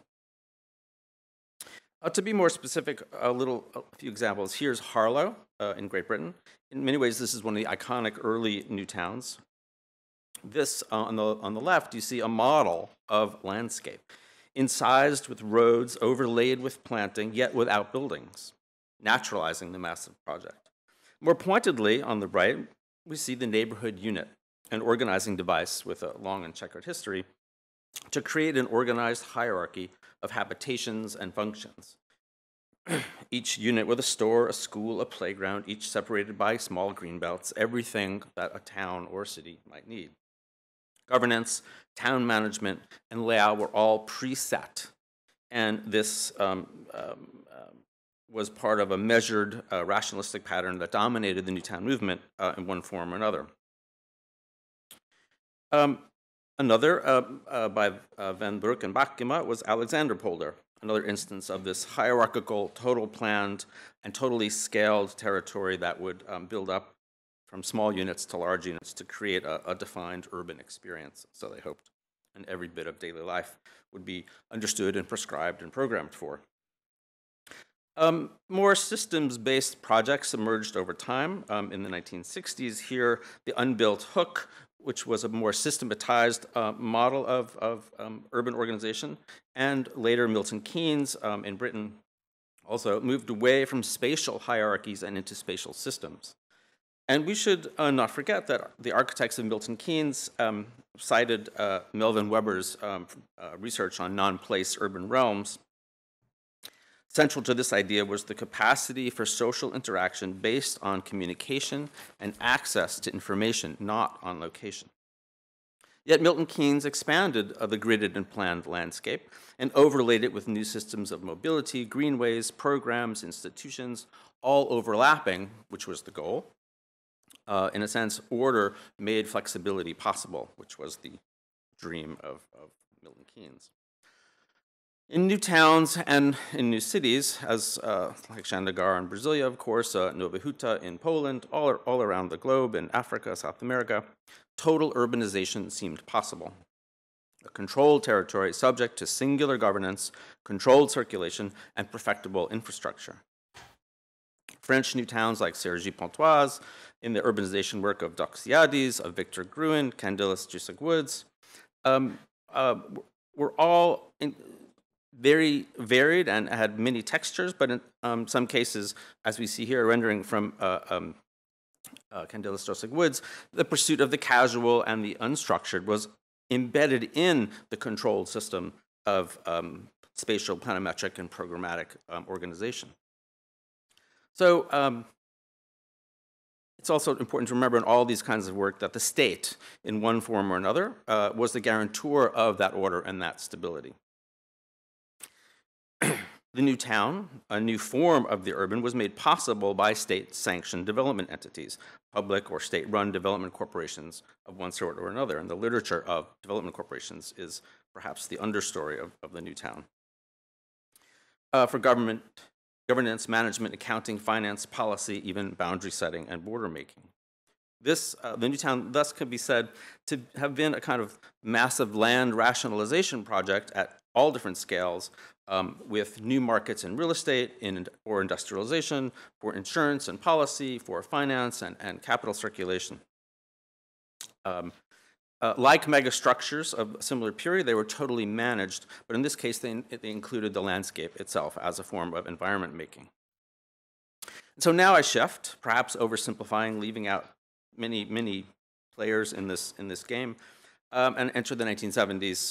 To be more specific, a few examples. Here's Harlow in Great Britain. In many ways, this is one of the iconic early new towns. This, on the left, you see a model of landscape, incised with roads, overlaid with planting, yet without buildings, naturalizing the massive project. More pointedly, on the right, we see the neighborhood unit, an organizing device with a long and checkered history, to create an organized hierarchy of habitations and functions. Each unit with a store, a school, a playground, each separated by small green belts, everything that a town or city might need. Governance, town management, and layout were all preset, and this was part of a measured rationalistic pattern that dominated the new town movement in one form or another. Another by Van Broek and Bachema was Alexanderpolder, another instance of this hierarchical, total planned, and totally scaled territory that would build up from small units to large units to create a defined urban experience, so they hoped, and every bit of daily life would be understood and prescribed and programmed for. More systems-based projects emerged over time. In the 1960s, here, the unbuilt hook, which was a more systematized model of urban organization, and later Milton Keynes in Britain also moved away from spatial hierarchies and into spatial systems. And we should not forget that the architects of Milton Keynes cited Melvin Webber's research on non-place urban realms. Central to this idea was the capacity for social interaction based on communication and access to information, not on location. Yet Milton Keynes expanded the gridded and planned landscape and overlaid it with new systems of mobility, greenways, programs, institutions, all overlapping, which was the goal. In a sense, order made flexibility possible, which was the dream of Milton Keynes. In new towns and in new cities, as like Chandigarh in Brasilia, of course, Nowa Huta in Poland, all around the globe, in Africa, South America, total urbanization seemed possible. A controlled territory subject to singular governance, controlled circulation, and perfectible infrastructure. French new towns like Cergy-Pontoise, in the urbanization work of Doxiadis, of Victor Gruen, Candelas-Jussick-Woods, were all very varied and had many textures, but in some cases, as we see here, a rendering from Candelas-Jussick-Woods, the pursuit of the casual and the unstructured was embedded in the controlled system of spatial, planimetric, and programmatic organization. So it's also important to remember in all these kinds of work that the state, in one form or another, was the guarantor of that order and that stability. The new town, a new form of the urban, was made possible by state-sanctioned development entities, public or state-run development corporations of one sort or another. And the literature of development corporations is perhaps the understory of the new town. For governance, management, accounting, finance, policy, even boundary setting and border making. The new town thus could be said to have been a kind of massive land rationalization project at all different scales, with new markets in real estate, or industrialization, for insurance and policy, for finance and capital circulation. Like megastructures of a similar period, they were totally managed, but in this case, they included the landscape itself as a form of environment making. And so now I shift, perhaps oversimplifying, leaving out many players in this game, and enter the 1970s.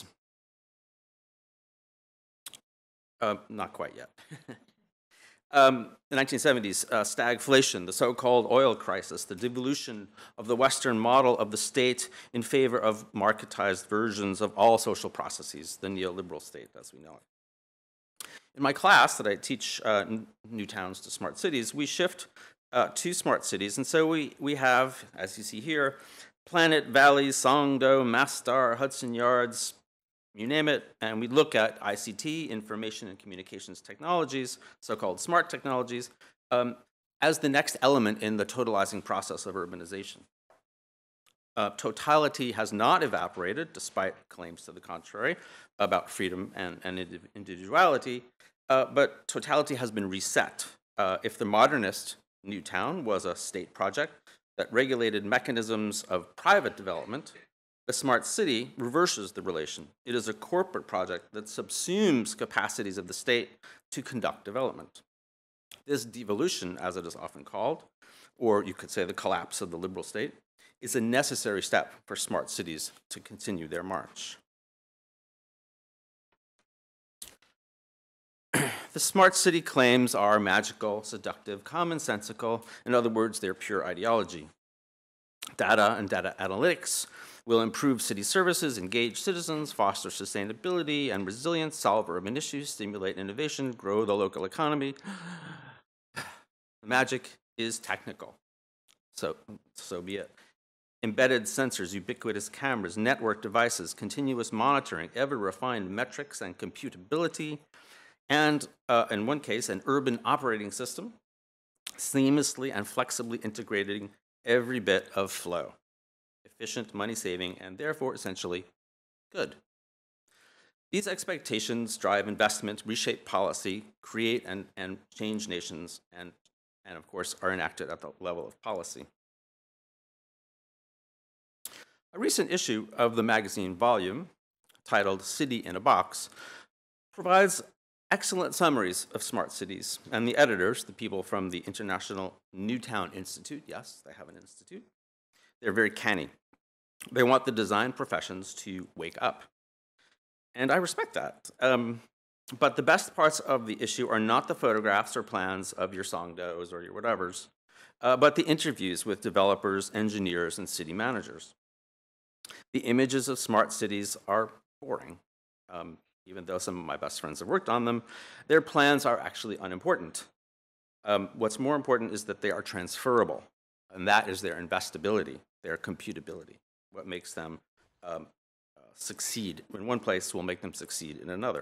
Not quite yet. The 1970s, stagflation, the so-called oil crisis, the devolution of the Western model of the state in favor of marketized versions of all social processes, the neoliberal state as we know it. In my class that I teach new towns to smart cities, we shift to smart cities, and so we have, as you see here, Planet, Valley, Songdo, Mastar, Hudson Yards, you name it, and we look at ICT, information and communications technologies, so-called smart technologies, as the next element in the totalizing process of urbanization. Totality has not evaporated, despite claims to the contrary about freedom and individuality, but totality has been reset. If the modernist new town was a state project that regulated mechanisms of private development, the smart city reverses the relation. It is a corporate project that subsumes capacities of the state to conduct development. This devolution, as it is often called, or you could say the collapse of the liberal state, is a necessary step for smart cities to continue their march. The smart city claims are magical, seductive, commonsensical. In other words, they're pure ideology. Data and data analytics will improve city services, engage citizens, foster sustainability and resilience, solve urban issues, stimulate innovation, grow the local economy. The magic is technical, so be it. Embedded sensors, ubiquitous cameras, network devices, continuous monitoring, ever-refined metrics and computability, and in one case, an urban operating system, seamlessly and flexibly integrating every bit of flow. Efficient, money-saving, and therefore essentially good. These expectations drive investment, reshape policy, create and change nations, and of course are enacted at the level of policy. A recent issue of the magazine volume, titled City in a Box, provides excellent summaries of smart cities, and the editors, the people from the International Newtown Institute, yes, they have an institute, they're very canny. They want the design professions to wake up. And I respect that. But the best parts of the issue are not the photographs or plans of your Songdos or your whatevers, but the interviews with developers, engineers, and city managers. The images of smart cities are boring. Even though some of my best friends have worked on them, their plans are actually unimportant. What's more important is that they are transferable, and that is their investability, their computability. What makes them succeed in one place will make them succeed in another.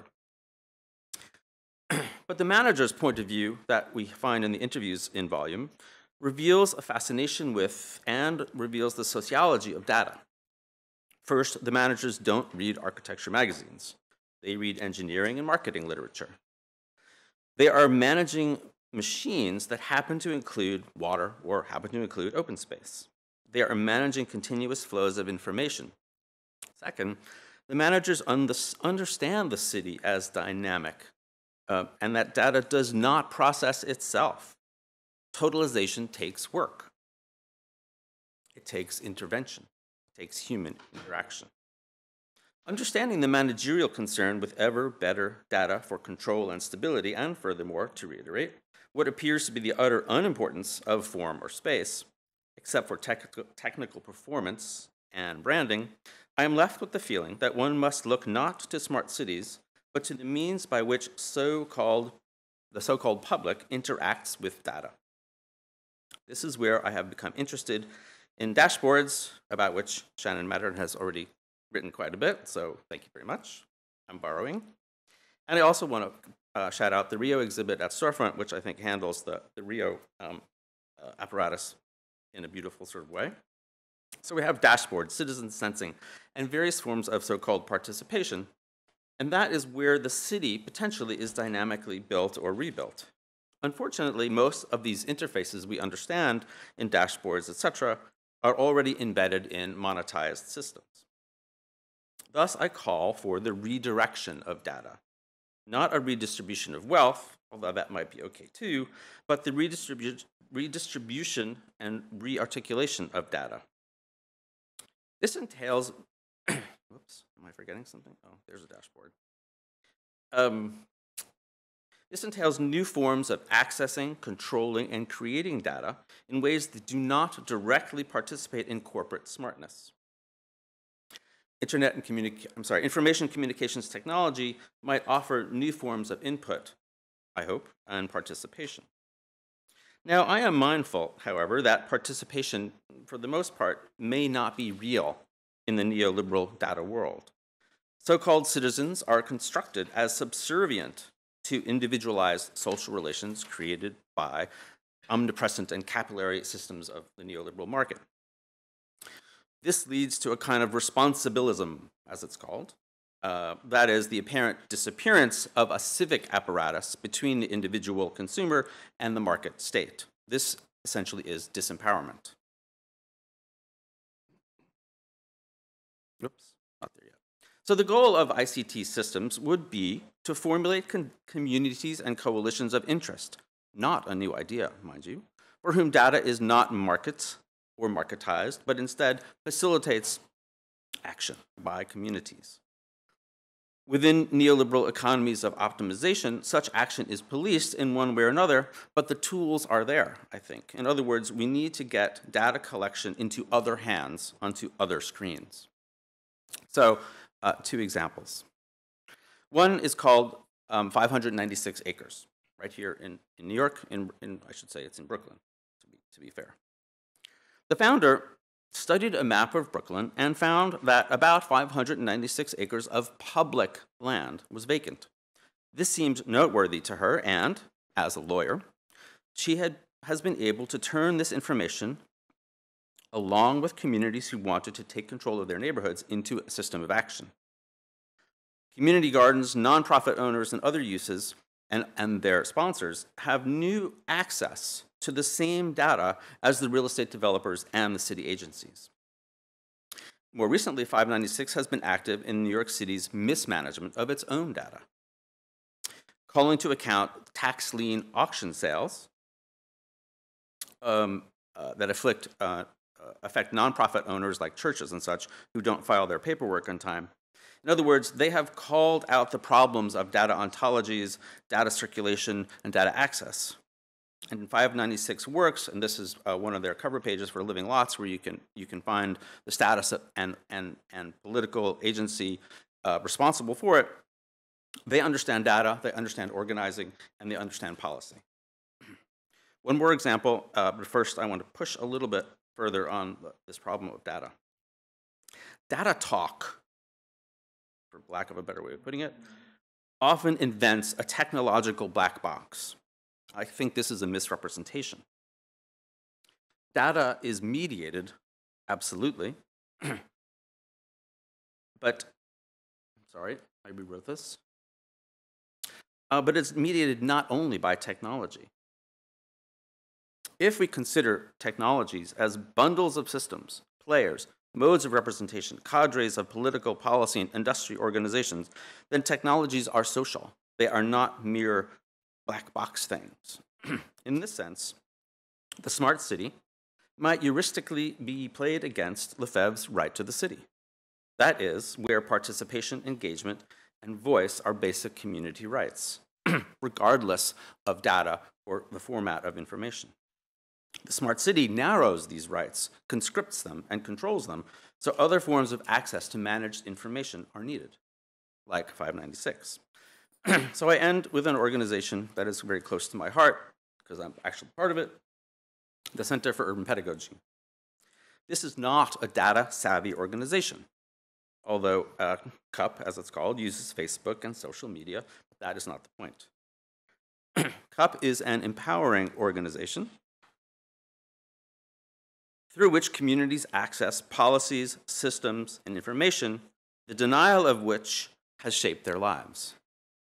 But the manager's point of view that we find in the interviews in volume reveals a fascination with and reveals the sociology of data. First, the managers don't read architecture magazines. They read engineering and marketing literature. They are managing machines that happen to include water or happen to include open space. They are managing continuous flows of information. Second, the managers understand the city as dynamic, and that data does not process itself. Totalization takes work. It takes intervention. It takes human interaction. Understanding the managerial concern with ever better data for control and stability, and furthermore, to reiterate, what appears to be the utter unimportance of form or space, except for technical performance and branding, I am left with the feeling that one must look not to smart cities, but to the means by which the so-called public interacts with data. This is where I have become interested in dashboards, about which Shannon Mattern has already written quite a bit, so thank you very much. I'm borrowing. And I also want to shout out the Rio exhibit at Storefront, which I think handles the Rio apparatus in a beautiful sort of way. So we have dashboards, citizen sensing, and various forms of so-called participation. And that is where the city potentially is dynamically built or rebuilt. Unfortunately, most of these interfaces we understand in dashboards, etc., are already embedded in monetized systems. Thus, I call for the redirection of data, not a redistribution of wealth, although that might be okay too, but the redistribution and rearticulation of data. This entails, whoops, am I forgetting something? Oh, there's a dashboard. This entails new forms of accessing, controlling, and creating data in ways that do not directly participate in corporate smartness. Information communications technology might offer new forms of input, I hope, and participation. Now, I am mindful, however, that participation, for the most part, may not be real in the neoliberal data world. So-called citizens are constructed as subservient to individualized social relations created by omnipresent and capillary systems of the neoliberal market. This leads to a kind of responsibilism, as it's called. That is, the apparent disappearance of a civic apparatus between the individual consumer and the market state. This essentially is disempowerment. Oops, not there yet. So the goal of ICT systems would be to formulate communities and coalitions of interest, not a new idea, mind you, for whom data is not markets or marketized, but instead facilitates action by communities. Within neoliberal economies of optimization, such action is policed in one way or another, but the tools are there, I think. In other words, we need to get data collection into other hands, onto other screens. So, two examples. One is called 596 acres, right here in New York, I should say it's in Brooklyn, to be fair. The founder studied a map of Brooklyn and found that about 596 acres of public land was vacant. This seemed noteworthy to her, and, as a lawyer, she has been able to turn this information, along with communities who wanted to take control of their neighborhoods, into a system of action. Community gardens, nonprofit owners, and other uses, and their sponsors have new access to the same data as the real estate developers and the city agencies. More recently, 596 has been active in New York City's mismanagement of its own data, calling to account tax lien auction sales that affect nonprofit owners like churches and such who don't file their paperwork on time. In other words, they have called out the problems of data ontologies, data circulation, and data access. And in 596 works, and this is one of their cover pages for Living Lots, where you can find the status of, and political agency responsible for it. They understand data, they understand organizing, and they understand policy. One more example, but first I want to push a little bit further on this problem of data. Data talk, for lack of a better way of putting it, often invents a technological black box. I think this is a misrepresentation. Data is mediated, absolutely, but, sorry, I rewrote this. But it's mediated not only by technology. If we consider technologies as bundles of systems, players, modes of representation, cadres of political, policy, and industry organizations, then technologies are social. They are not mere black box things. In this sense, the smart city might heuristically be played against Lefebvre's right to the city. That is, where participation, engagement, and voice are basic community rights, regardless of data or the format of information. The smart city narrows these rights, conscripts them, and controls them, so other forms of access to managed information are needed, like 596. So I end with an organization that is very close to my heart, because I'm actually part of it, the Center for Urban Pedagogy. This is not a data-savvy organization, although CUP, as it's called, uses Facebook and social media, but that is not the point. CUP is an empowering organization through which communities access policies, systems, and information, the denial of which has shaped their lives.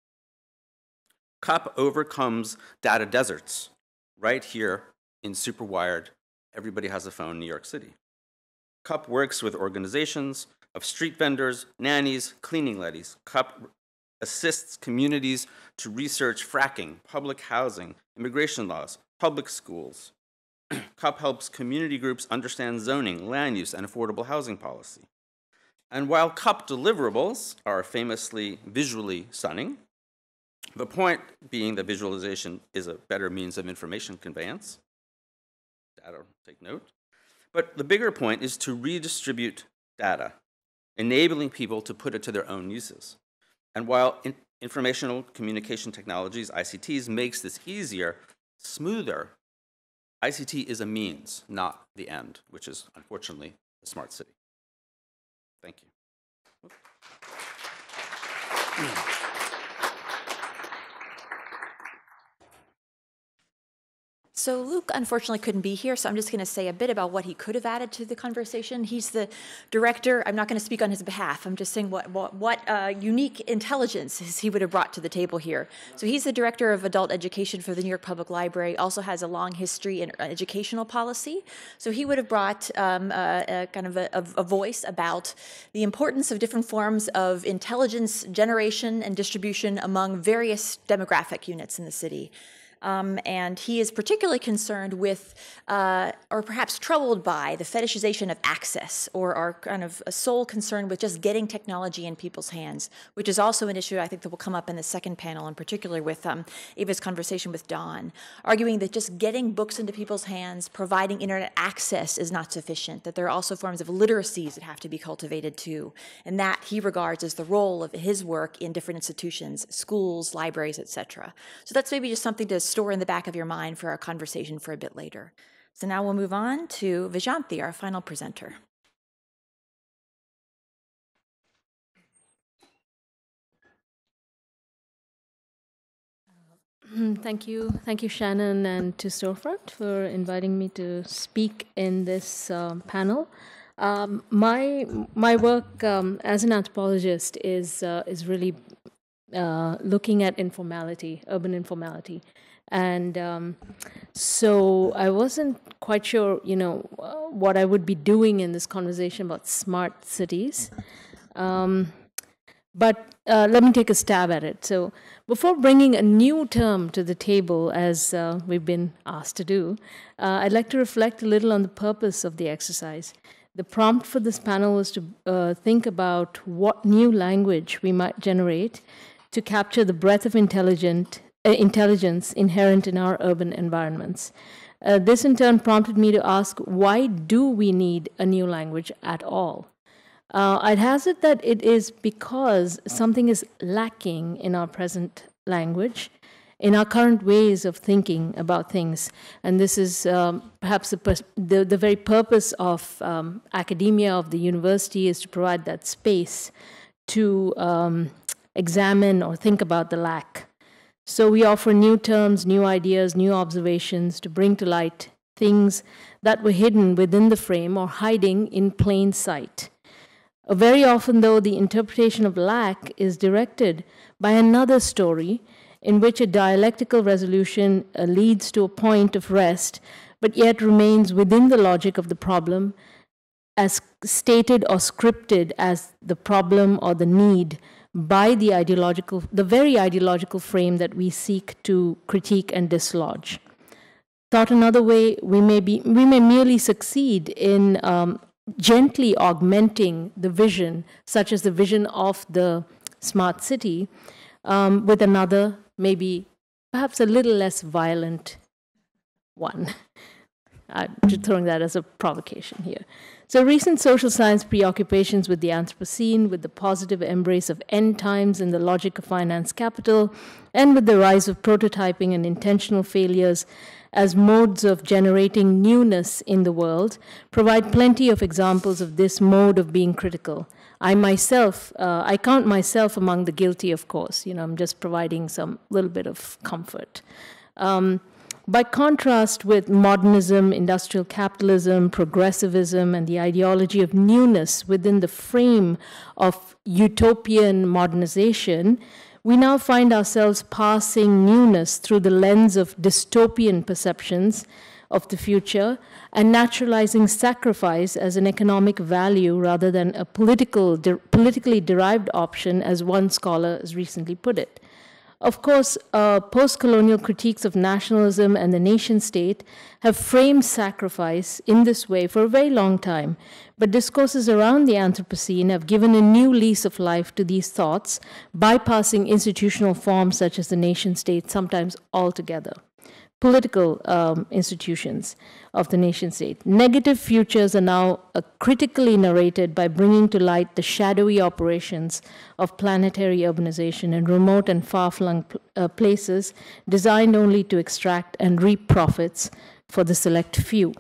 CUP overcomes data deserts right here in superwired, everybody has a phone, New York City. CUP works with organizations of street vendors, nannies, cleaning ladies. CUP assists communities to research fracking, public housing, immigration laws, public schools. CUP helps community groups understand zoning, land use, and affordable housing policy. And while CUP deliverables are famously visually stunning, the point being that visualization is a better means of information conveyance. Data, take note. But the bigger point is to redistribute data, enabling people to put it to their own uses. And while informational communication technologies, ICTs, makes this easier, smoother, ICT is a means, not the end, which is, unfortunately, a smart city. Thank you. So Luke unfortunately couldn't be here, so I'm just going to say a bit about what he could have added to the conversation. He's the director. I'm not going to speak on his behalf. I'm just saying what unique intelligence he would have brought to the table here. So he's the director of adult education for the New York Public Library, also has a long history in educational policy. So he would have brought a voice about the importance of different forms of intelligence generation and distribution among various demographic units in the city. And he is particularly concerned with, or perhaps troubled by, the fetishization of access, or our kind of a sole concern with just getting technology in people's hands, which is also an issue I think that will come up in the second panel, in particular with Ava's conversation with Dawn, arguing that just getting books into people's hands, providing internet access is not sufficient, that there are also forms of literacies that have to be cultivated too, and that he regards as the role of his work in different institutions, schools, libraries, etc. So that's maybe just something to store in the back of your mind for our conversation for a bit later. So now we'll move on to Vijanthi, our final presenter. Thank you, Shannon, and to Storefront for inviting me to speak in this panel. My work as an anthropologist is really looking at informality, urban informality, and so I wasn't quite sure, what I would be doing in this conversation about smart cities. But let me take a stab at it. So before bringing a new term to the table, as we've been asked to do, I'd like to reflect a little on the purpose of the exercise. The prompt for this panel was to think about what new language we might generate to capture the breadth of intelligence inherent in our urban environments. This in turn prompted me to ask, why do we need a new language at all? I'd hazard that it is because something is lacking in our present language, in our current ways of thinking about things. And this is perhaps the very purpose of academia, of the university, is to provide that space to examine or think about the lack. So we offer new terms, new ideas, new observations to bring to light things that were hidden within the frame or hiding in plain sight. Very often, though, the interpretation of lack is directed by another story in which a dialectical resolution leads to a point of rest, but yet remains within the logic of the problem as stated or scripted as the problem or the need by the very ideological frame that we seek to critique and dislodge. Thought another way, we may merely succeed in gently augmenting the vision, such as the vision of the smart city, with another, maybe perhaps a little less violent one. I'm just throwing that as a provocation here. So recent social science preoccupations with the Anthropocene, with the positive embrace of end times and the logic of finance capital, and with the rise of prototyping and intentional failures as modes of generating newness in the world, provide plenty of examples of this mode of being critical. I count myself among the guilty, of course. I'm just providing some little bit of comfort. By contrast with modernism, industrial capitalism, progressivism, and the ideology of newness within the frame of utopian modernization, we now find ourselves passing newness through the lens of dystopian perceptions of the future and naturalizing sacrifice as an economic value rather than a politically derived option, as one scholar has recently put it. Of course, post-colonial critiques of nationalism and the nation-state have framed sacrifice in this way for a very long time, but discourses around the Anthropocene have given a new lease of life to these thoughts, bypassing institutional forms such as the nation-state, sometimes altogether. Political institutions of the nation-state. Negative futures are now critically narrated by bringing to light the shadowy operations of planetary urbanization in remote and far-flung places designed only to extract and reap profits for the select few.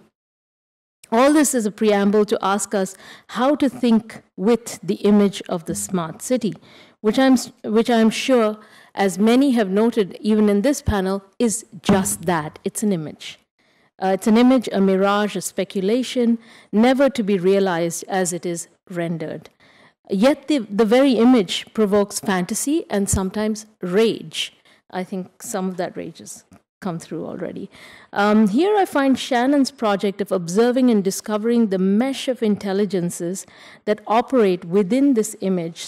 All this is a preamble to ask us how to think with the image of the smart city, which I'm sure, as many have noted even in this panel, is just that. It's an image. It's an image, a mirage, a speculation, never to be realized as it is rendered. Yet the very image provokes fantasy and sometimes rage. I think some of that rage has come through already. Here I find Shannon's project of observing and discovering the mesh of intelligences that operate within this image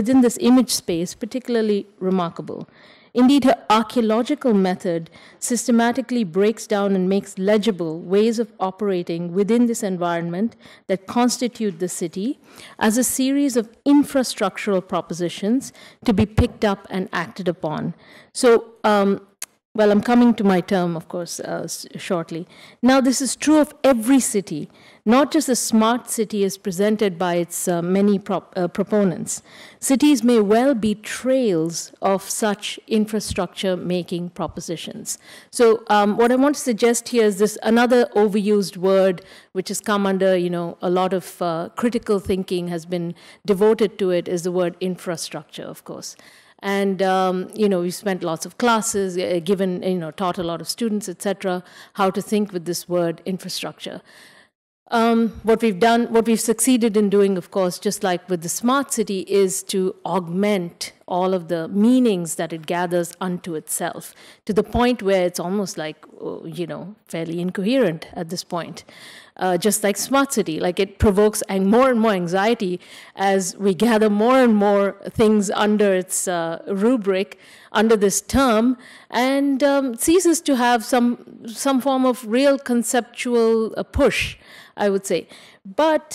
space particularly remarkable. Indeed, her archaeological method systematically breaks down and makes legible ways of operating within this environment that constitute the city as a series of infrastructural propositions to be picked up and acted upon. So, well, I'm coming to my term, of course, shortly. Now, this is true of every city, not just a smart city as presented by its many proponents. Cities may well be trails of such infrastructure-making propositions. So what I want to suggest here is this another overused word, which has come under, a lot of critical thinking has been devoted to it, is the word infrastructure, of course. And, we spent lots of classes, given, taught a lot of students, etc., how to think with this word infrastructure. What we've succeeded in doing, of course, just like with the smart city, is to augment all of the meanings that it gathers unto itself, to the point where it's almost like, fairly incoherent at this point. Just like smart city, like it provokes and more anxiety as we gather more and more things under its rubric, under this term, and ceases to have some form of real conceptual push, I would say. But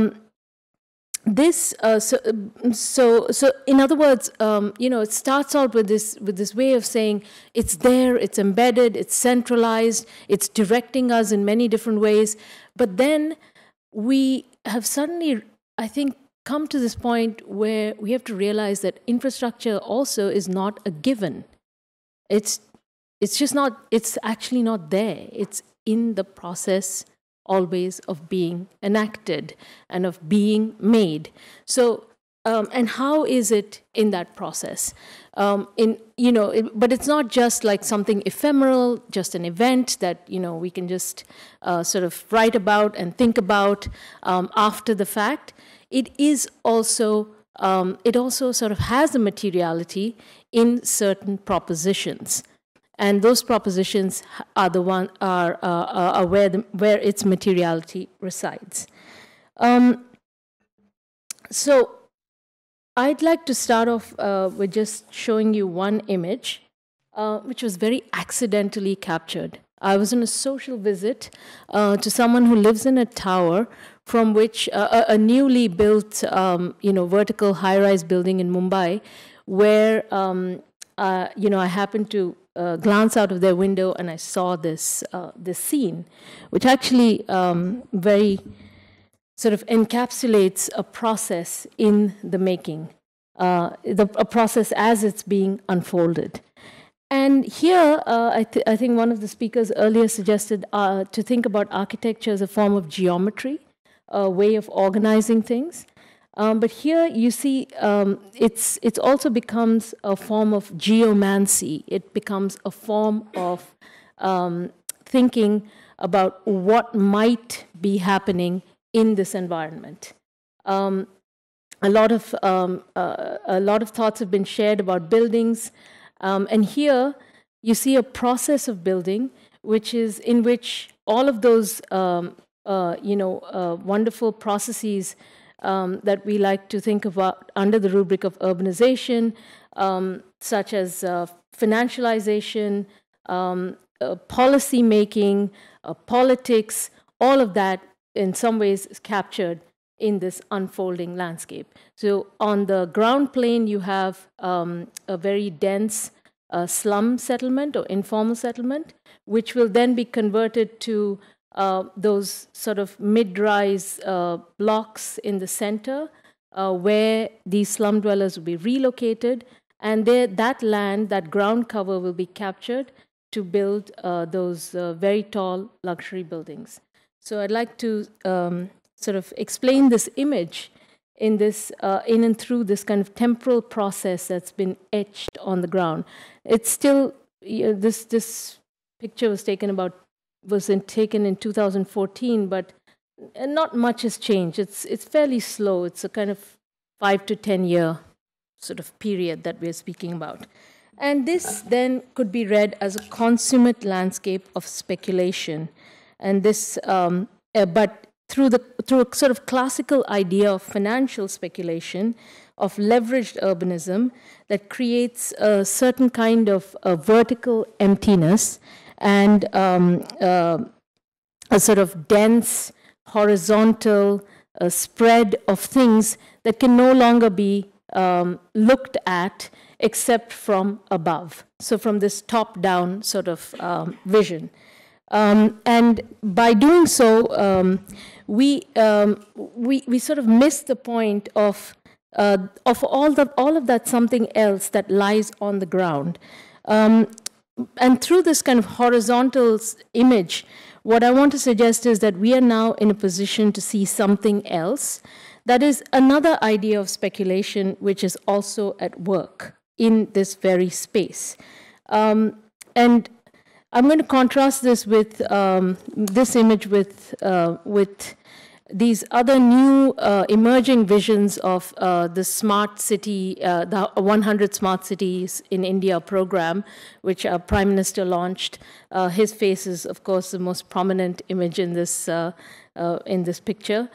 this, so in other words, it starts out with this way of saying it's there, it's embedded, it's centralized, it's directing us in many different ways. But then we have suddenly, I think, come to this point where we have to realize that infrastructure also is not a given. It's just not. It's actually not there. It's in the process always of being enacted and of being made. So, and how is it in that process? But it's not just like something ephemeral, just an event that, we can just sort of write about and think about after the fact. It is also, it also sort of has a materiality in certain propositions. And those propositions are the one are where its materiality resides. So I'd like to start off with just showing you one image, which was very accidentally captured. I was on a social visit to someone who lives in a tower from which a newly built, vertical high-rise building in Mumbai, where I happened to glance out of their window and I saw this scene, which actually very sort of encapsulates a process in the making, a process as it's being unfolded. And here, I think one of the speakers earlier suggested to think about architecture as a form of geometry, a way of organizing things. But here you see it also becomes a form of geomancy. It becomes a form of thinking about what might be happening in this environment. A lot of thoughts have been shared about buildings, and here you see a process of building, in which all of those wonderful processes that we like to think about under the rubric of urbanization, such as financialization, policy making, politics, all of that in some ways is captured in this unfolding landscape. So on the ground plane, you have a very dense slum settlement or informal settlement, which will then be converted to those sort of mid-rise blocks in the center where these slum dwellers will be relocated, and that land, that ground cover will be captured to build those very tall luxury buildings. So I'd like to sort of explain this image in this in and through this kind of temporal process that's been etched on the ground. It's still, this picture was taken in 2014, but not much has changed. It's fairly slow. It's a kind of 5 to 10 year sort of period that we're speaking about. And this then could be read as a consummate landscape of speculation. And this, but through a sort of classical idea of financial speculation, of leveraged urbanism that creates a certain kind of vertical emptiness and a sort of dense, horizontal spread of things that can no longer be looked at except from above. So from this top-down sort of vision. And by doing so, we sort of miss the point of all of that something else that lies on the ground. And through this kind of horizontal image, what I want to suggest is that we are now in a position to see something else. That is another idea of speculation which is also at work in this very space. And I'm going to contrast this with this image with these other new emerging visions of the smart city, the 100 Smart Cities in India program, which our Prime Minister launched. His face is, of course, the most prominent image in this picture.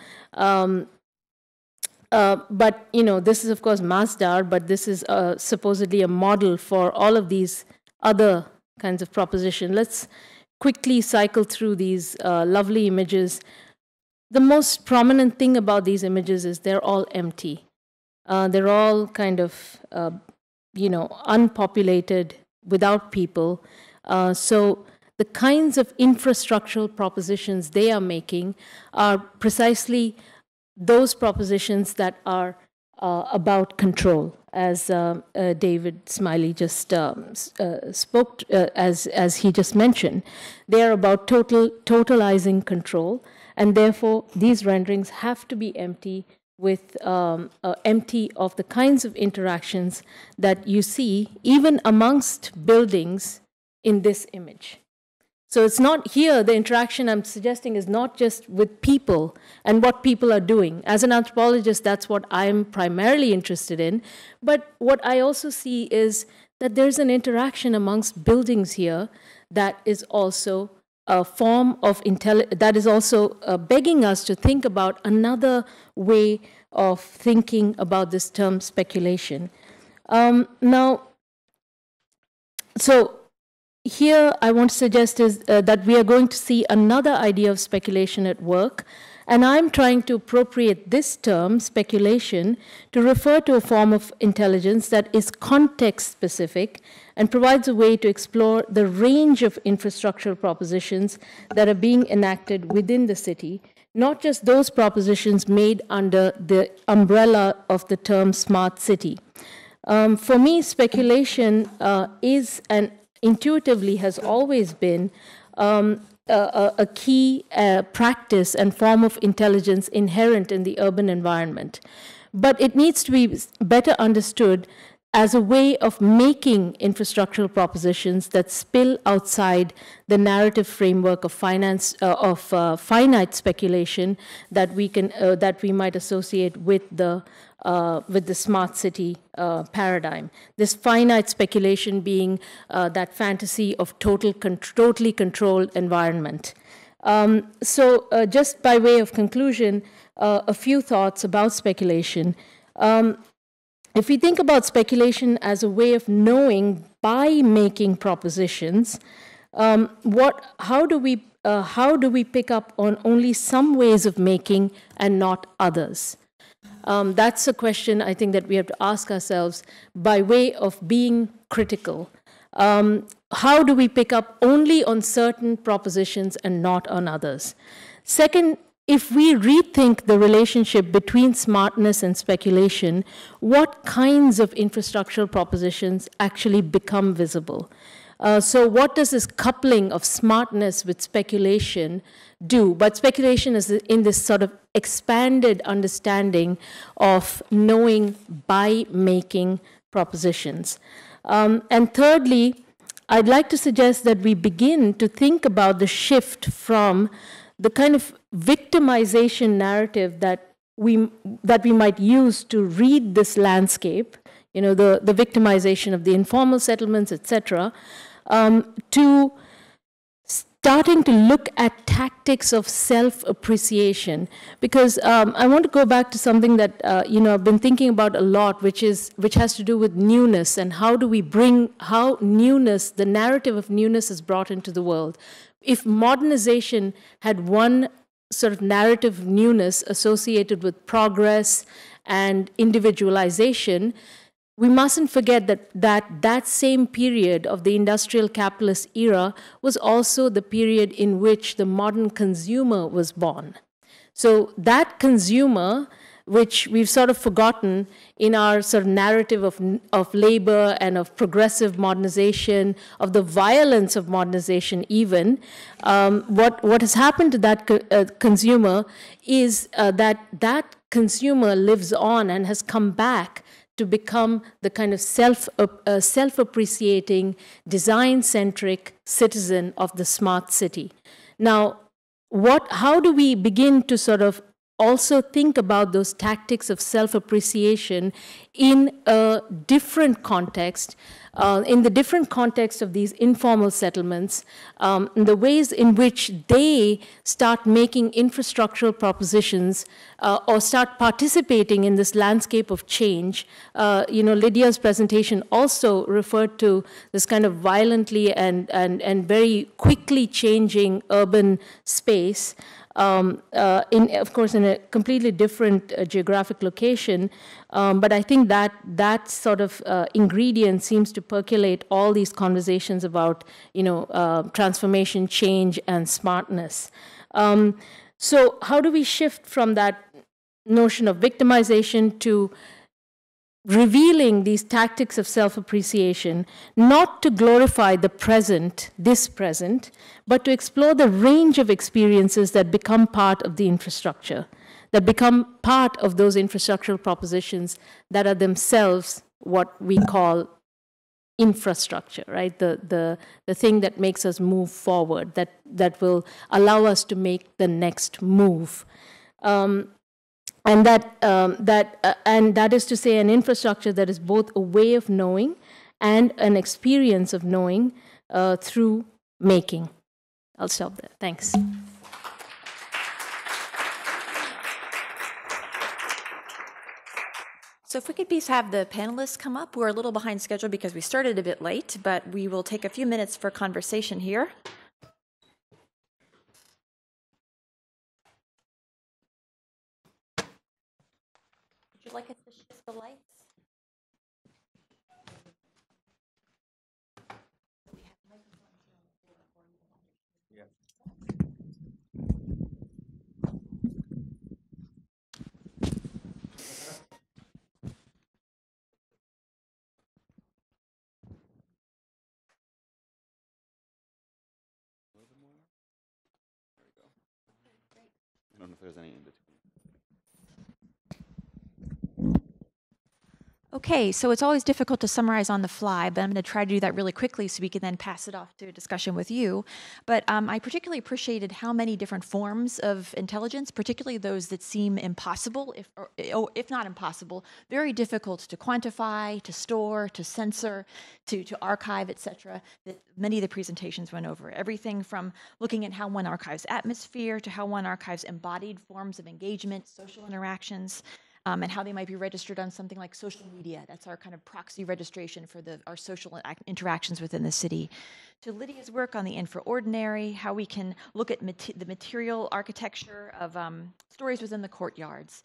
But, you know, this is, of course, Masdar, but this is supposedly a model for all of these other kinds of proposition. Let's quickly cycle through these lovely images. The most prominent thing about these images is they're all empty. They're all kind of, you know, unpopulated, without people. So the kinds of infrastructural propositions they are making are precisely those propositions that are about control, as David Smiley just spoke, as he just mentioned. They are about totalizing control, and therefore these renderings have to be empty with empty of the kinds of interactions that you see even amongst buildings in this image. So it's not here, the interaction I'm suggesting is not just with people and what people are doing. As an anthropologist, that's what I'm primarily interested in. But what I also see is that there's an interaction amongst buildings here that is also a form of that is also begging us to think about another way of thinking about this term speculation. So here I want to suggest is that we are going to see another idea of speculation at work, and I'm trying to appropriate this term, speculation, to refer to a form of intelligence that is context-specific and provides a way to explore the range of infrastructural propositions that are being enacted within the city, not just those propositions made under the umbrella of the term smart city. For me, speculation is an intuitively has always been a key practice and form of intelligence inherent in the urban environment. But it needs to be better understood as a way of making infrastructural propositions that spill outside the narrative framework of finite speculation that we might associate with the smart city paradigm. This finite speculation being that fantasy of totally controlled environment. So just by way of conclusion, a few thoughts about speculation. If we think about speculation as a way of knowing by making propositions, how do we pick up on only some ways of making and not others? That's a question I think that we have to ask ourselves by way of being critical. How do we pick up only on certain propositions and not on others? Second, if we rethink the relationship between smartness and speculation, what kinds of infrastructural propositions actually become visible? So what does this coupling of smartness with speculation do? But speculation is in this sort of expanded understanding of knowing by making propositions. And thirdly, I'd like to suggest that we begin to think about the shift from the kind of victimization narrative that we might use to read this landscape, you know, the victimization of the informal settlements, etc., to starting to look at tactics of self-appreciation. Because I want to go back to something that I've been thinking about a lot, which has to do with newness and how newness, the narrative of newness, is brought into the world. If modernization had one sort of narrative of newness associated with progress and individualization, we mustn't forget that same period of the industrial capitalist era was also the period in which the modern consumer was born. So that consumer, which we've sort of forgotten in our sort of narrative of labor and of progressive modernization, of the violence of modernization even, what has happened to that consumer is that consumer lives on and has come back to become the kind of self-appreciating, design-centric citizen of the smart city. Now, how do we begin to sort of also think about those tactics of self-appreciation in a different context, in the different context of these informal settlements, the ways in which they start making infrastructural propositions or start participating in this landscape of change. Lydia's presentation also referred to this kind of violently and very quickly changing urban space. Of course, in a completely different geographic location. But I think that sort of ingredient seems to percolate all these conversations about, transformation, change, and smartness. So how do we shift from that notion of victimization to revealing these tactics of self-appreciation, not to glorify the present, this present, but to explore the range of experiences that become part of the infrastructure, that become part of those infrastructural propositions that are themselves what we call infrastructure, right? The thing that makes us move forward, that will allow us to make the next move. And that is to say, an infrastructure that is both a way of knowing and an experience of knowing through making. I'll stop there. Thanks. So if we could please have the panelists come up. We're a little behind schedule because we started a bit late, but we will take a few minutes for conversation here. Would you like us to shift the lights? I don't know if there's any in between. Okay, so it's always difficult to summarize on the fly, but I'm going to try to do that really quickly so we can then pass it off to a discussion with you. But I particularly appreciated how many different forms of intelligence, particularly those that seem impossible, if not impossible, very difficult to quantify, to store, to censor, to archive, etc., that many of the presentations went over. Everything from looking at how one archives atmosphere to how one archives embodied forms of engagement, social interactions, and how they might be registered on something like social media. That's our kind of proxy registration for our social interactions within the city. To Lydia's work on the infraordinary, how we can look at the material architecture of stories within the courtyards,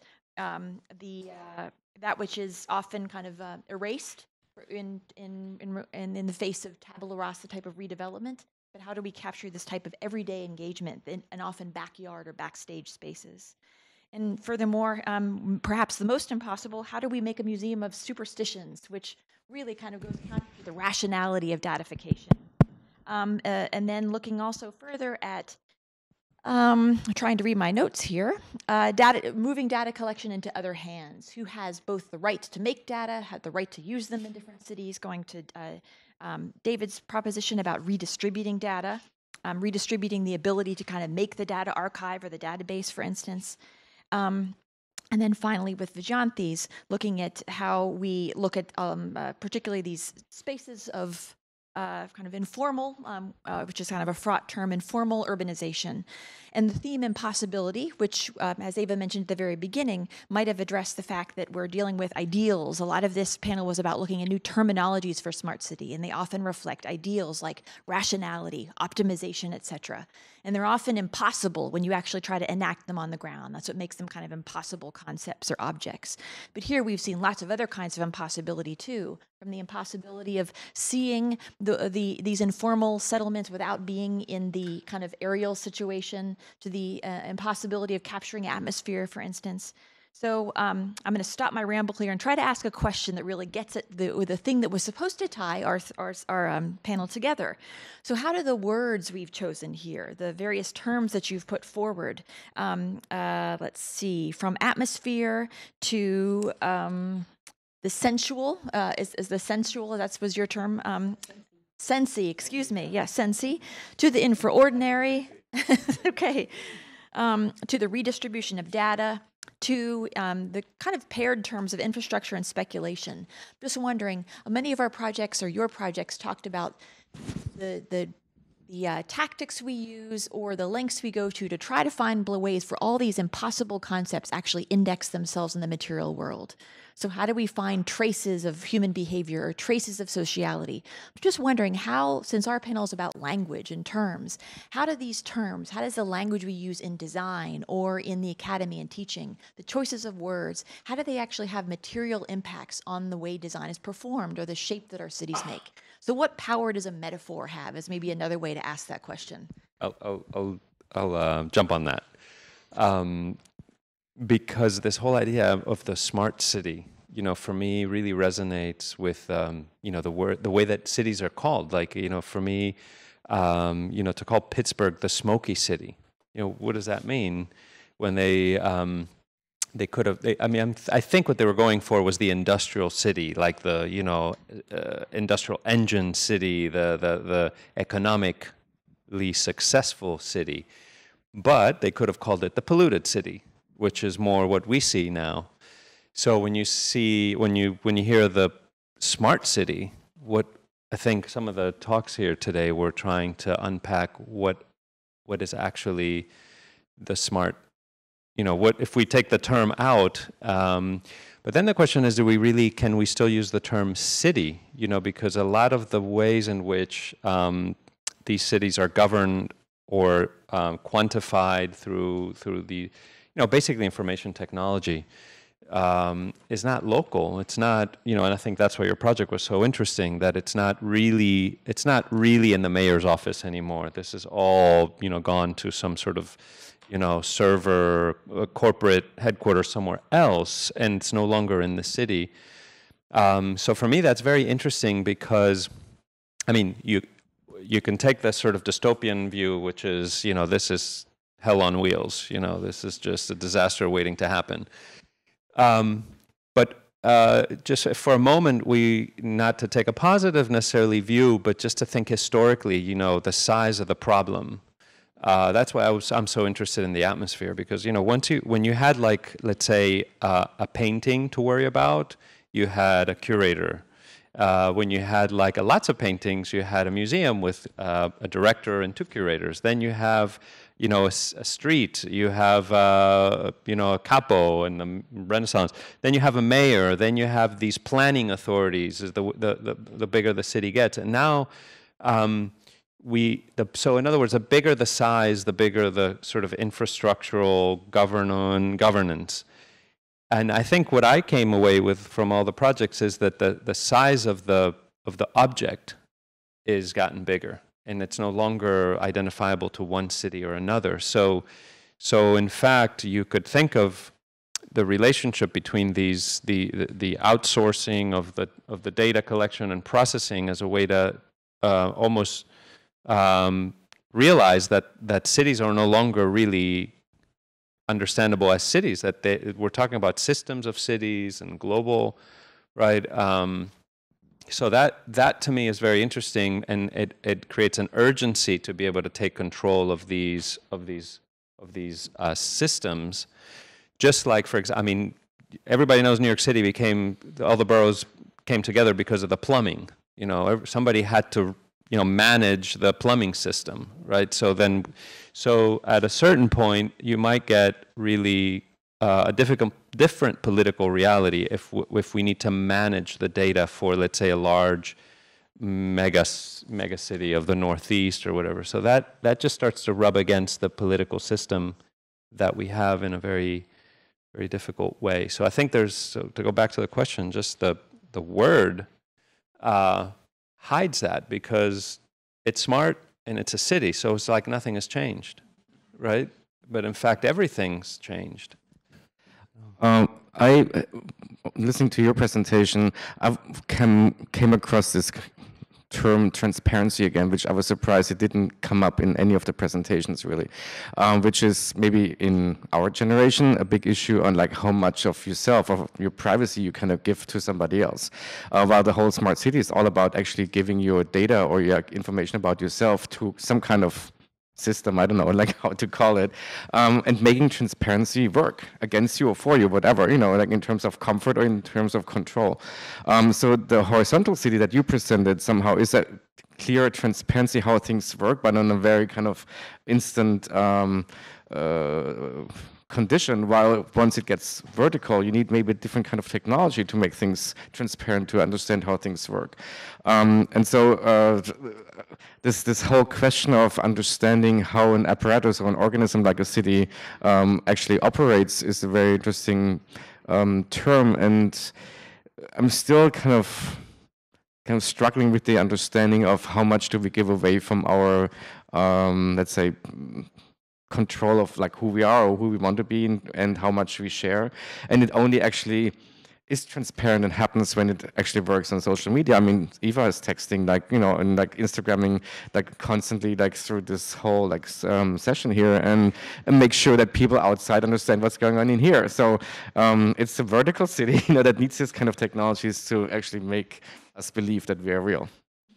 that which is often kind of erased in the face of tabula rasa type of redevelopment. But how do we capture this type of everyday engagement in often backyard or backstage spaces? And furthermore, perhaps the most impossible, how do we make a museum of superstitions, which really kind of goes counter to the rationality of datification? And then looking also further at, trying to read my notes here, moving data collection into other hands. Who has both the right to make data, have the right to use them in different cities, going to David's proposition about redistributing data, redistributing the ability to kind of make the data archive or the database, for instance. And then finally with Vijayanthi's, looking at how we look at particularly these spaces of kind of informal, which is kind of a fraught term, informal urbanization. And the theme impossibility, which, as Ava mentioned at the very beginning, might have addressed the fact that we're dealing with ideals. A lot of this panel was about looking at new terminologies for smart city, and they often reflect ideals like rationality, optimization, etc. And they're often impossible when you actually try to enact them on the ground. That's what makes them kind of impossible concepts or objects. But here we've seen lots of other kinds of impossibility too, from the impossibility of seeing these informal settlements without being in the kind of aerial situation, to the impossibility of capturing atmosphere, for instance. So I'm going to stop my ramble here and try to ask a question that really gets at the thing that was supposed to tie our panel together. So how do the words we've chosen here, the various terms that you've put forward, let's see, from atmosphere to the sensual, is the sensual, that was your term? Sensey, excuse me, yeah, sensey, to the infraordinary, okay, to the redistribution of data, to the kind of paired terms of infrastructure and speculation. Just wondering, many of our projects or your projects talked about the tactics we use or the lengths we go to try to find ways for all these impossible concepts actually index themselves in the material world. So how do we find traces of human behavior or traces of sociality? I'm just wondering how, since our panel is about language and terms, how does the language we use in design or in the academy and teaching, the choices of words, how do they actually have material impacts on the way design is performed or the shape that our cities make? So what power does a metaphor have is maybe another way to ask that question. I'll jump on that. Because this whole idea of the smart city, for me really resonates with, the way that cities are called. Like, for me, to call Pittsburgh the smoky city, what does that mean? When they could have, I think what they were going for was the industrial city, like the, industrial engine city, the economically successful city. But they could have called it the polluted city, which is more what we see now. So when you hear the smart city, what I think some of the talks here today were trying to unpack what is actually the smart, what if we take the term out, but then the question is, can we still use the term city? Because a lot of the ways in which these cities are governed or quantified through the basically information technology is not local. It's not, and I think that's why your project was so interesting, that it's not really in the mayor's office anymore. This is all, gone to some sort of, server, corporate headquarters somewhere else, and it's no longer in the city. So for me, that's very interesting because, you can take this sort of dystopian view, which is, this is hell on wheels, this is just a disaster waiting to happen. But just for a moment, not to take a positive necessarily view, but just to think historically, the size of the problem. That's why I'm so interested in the atmosphere, because, when you had, like, let's say, a painting to worry about, you had a curator. When you had lots of paintings, you had a museum with a director and 2 curators. Then you have, a street. You have, a capo and the Renaissance. Then you have a mayor. Then you have these planning authorities. The bigger the city gets, and now so in other words, the bigger the size, the bigger the sort of infrastructural governance. And I think what I came away with from all the projects is that the size of the object is gotten bigger, and it's no longer identifiable to one city or another. So in fact, you could think of the relationship between the outsourcing of the data collection and processing as a way to almost realize that cities are no longer really understandable as cities, that we're talking about systems of cities and global, right? So that to me is very interesting, and it creates an urgency to be able to take control of these systems. Just like, for example, everybody knows New York City all the boroughs came together because of the plumbing. Somebody had to manage the plumbing system, right? So at a certain point, you might get really a different political reality if we need to manage the data for, let's say, a large mega city of the Northeast or whatever. So that just starts to rub against the political system that we have in a very, very difficult way. So I think to go back to the question, just the word hides that, because it's smart and it's a city, so it's like nothing has changed, right? But in fact, everything's changed. Listening to your presentation, I came across this term transparency again, which I was surprised it didn't come up in any of the presentations really, which is maybe in our generation a big issue on like how much of yourself, of your privacy you kind of give to somebody else. While the whole smart city is all about actually giving your data or your information about yourself to some kind of system, I don't know, like how to call it, and making transparency work against you or for you, whatever, you know, like in terms of comfort or in terms of control. So the horizontal city that you presented somehow is a clear transparency how things work, but on a very kind of instant condition, while once it gets vertical, you need maybe a different kind of technology to make things transparent, to understand how things work. And so this whole question of understanding how an apparatus or an organism like a city actually operates is a very interesting term, and I'm still kind of struggling with the understanding of how much do we give away from our, let's say, control of like who we are or who we want to be, and how much we share. And it only actually is transparent and happens when it actually works on social media. I mean, Eva is texting like, you know, and like Instagramming like constantly like through this whole like session here, and make sure that people outside understand what's going on in here. So it's a vertical city, you know, that needs this kind of technologies to actually make us believe that we are real.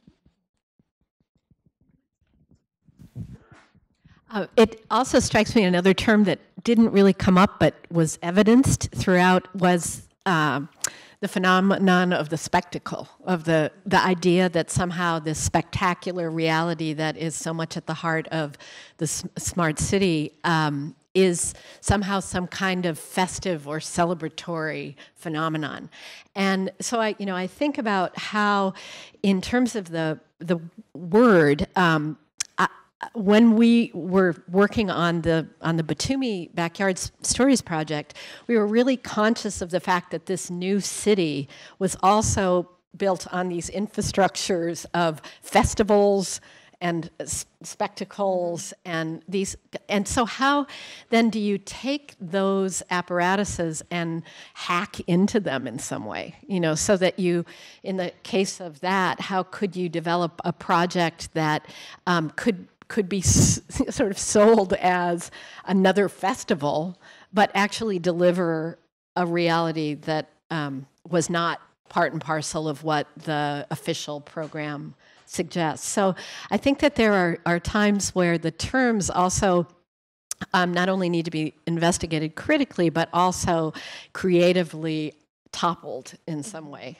It also strikes me another term that didn't really come up but was evidenced throughout was the phenomenon of the spectacle, of the idea that somehow this spectacular reality that is so much at the heart of the smart city is somehow some kind of festive or celebratory phenomenon. And so I think about how, in terms of the word, when we were working on the Batumi Backyard Stories project, we were really conscious of the fact that this new city was also built on these infrastructures of festivals and spectacles and these. And so how then do you take those apparatuses and hack into them in some way? You know, so that you, in the case of that, how could you develop a project that could be sort of sold as another festival, but actually deliver a reality that was not part and parcel of what the official program suggests. So I think that there are times where the terms also not only need to be investigated critically, but also creatively toppled in some way.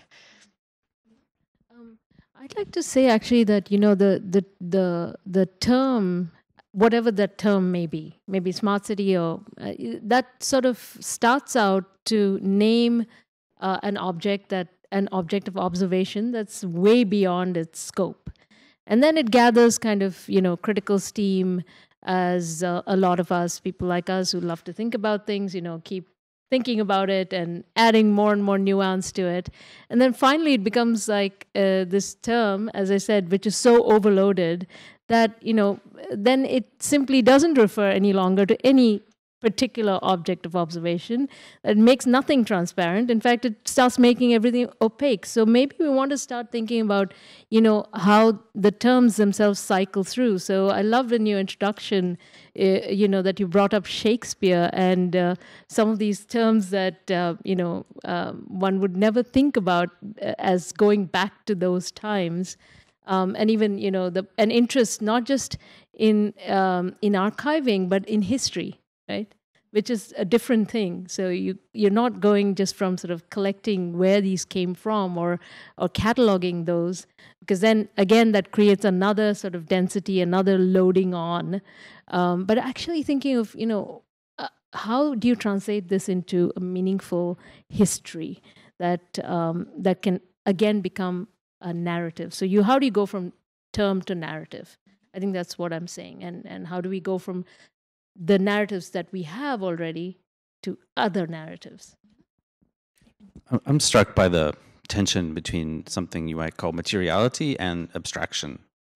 I'd like to say actually that, you know, the term, whatever that term may be, maybe smart city, or that sort of starts out to name an object of observation that's way beyond its scope. And then it gathers kind of, you know, critical steam as a lot of us, people like us who love to think about things, you know, keep thinking about it and adding more and more nuance to it. And then finally it becomes like this term, as I said, which is so overloaded that, you know, then it simply doesn't refer any longer to any particular object of observation. It makes nothing transparent. In fact, it starts making everything opaque. So maybe we want to start thinking about, you know, how the terms themselves cycle through. So I loved in your introduction, you know, that you brought up Shakespeare and some of these terms that, you know, one would never think about as going back to those times. And even, you know, an interest not just in archiving, but in history. Right? Which is a different thing. So you're not going just from sort of collecting where these came from or cataloging those, because then again that creates another sort of density, another loading on. But actually thinking of, you know, how do you translate this into a meaningful history that that can again become a narrative? So how do you go from term to narrative? I think that's what I'm saying. And how do we go from the narratives that we have already to other narratives? I'm struck by the tension between something you might call materiality and abstraction.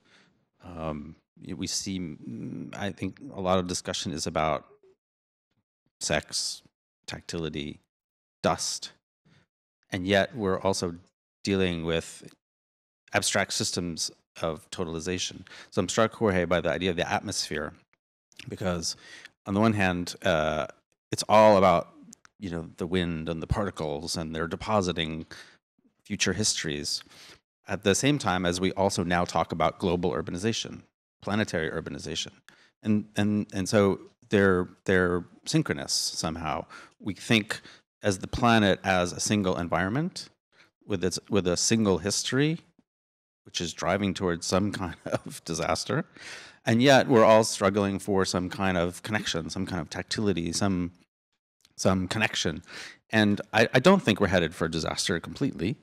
We see, I think a lot of discussion is about sex, tactility, dust, and yet we're also dealing with abstract systems of totalization. So I'm struck, Jorge, by the idea of the atmosphere, because on the one hand, it's all about, you know, the wind and the particles, and they're depositing future histories. At the same time as we also now talk about global urbanization, planetary urbanization, and so they're synchronous somehow. We think as the planet as a single environment with a single history, which is driving towards some kind of disaster, and yet we're all struggling for some kind of connection, some kind of tactility, some connection. And I don't think we're headed for disaster completely.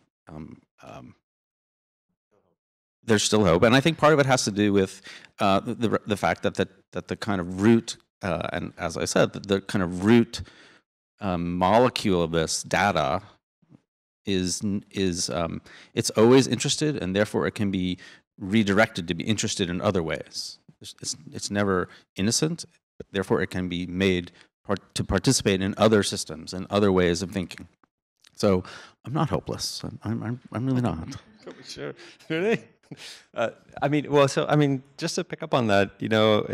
There's still hope, and I think part of it has to do with the fact that the kind of root, and as I said, the kind of root molecule of this data is it's always interested, and therefore it can be redirected to be interested in other ways. It's never innocent, but therefore it can be made to participate in other systems and other ways of thinking. So I'm not hopeless. I'm really not. Sure, really. I mean, just to pick up on that, you know,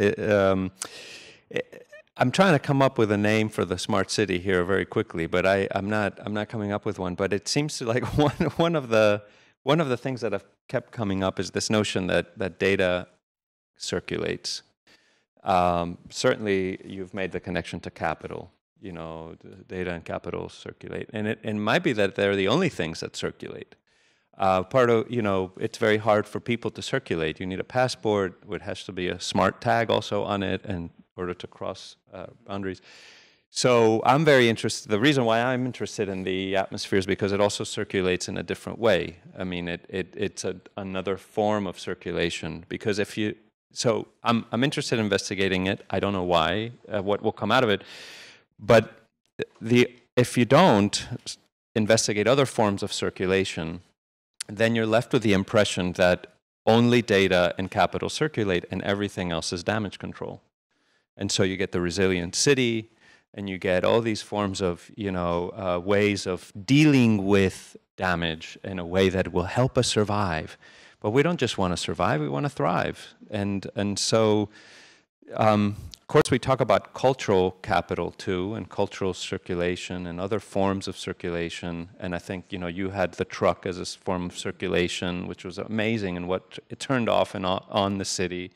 I'm trying to come up with a name for the smart city here very quickly, but I'm not coming up with one. But it seems to like one of the things that have kept coming up is this notion that data circulates. Certainly, you've made the connection to capital. You know, data and capital circulate, and it might be that they're the only things that circulate. Part of, you know, it's very hard for people to circulate. You need a passport. It has to be a smart tag also on it in order to cross boundaries. So I'm very interested. The reason why I'm interested in the atmosphere is because it also circulates in a different way. I mean, it's another form of circulation. Because so I'm interested in investigating it. I don't know why, what will come out of it. But if you don't investigate other forms of circulation, then you're left with the impression that only data and capital circulate and everything else is damage control. And so you get the resilient city, and you get all these forms of, you know, ways of dealing with damage in a way that will help us survive. But we don't just want to survive, we want to thrive. And so, of course, we talk about cultural capital too, and cultural circulation and other forms of circulation. And I think, you know, you had the truck as a form of circulation, which was amazing, and what it turned off and on the city.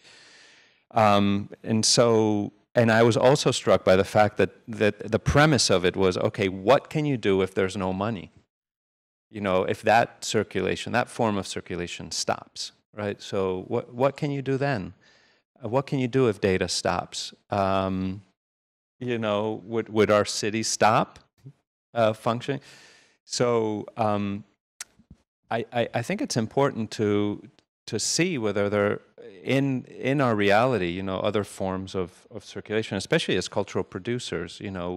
And I was also struck by the fact that the premise of it was, okay, what can you do if there's no money? You know, if that circulation, that form of circulation stops, right? So what can you do then? What can you do if data stops? You know, would our city stop functioning? So I think it's important to see whether there in our reality, you know, other forms of circulation, especially as cultural producers, you know,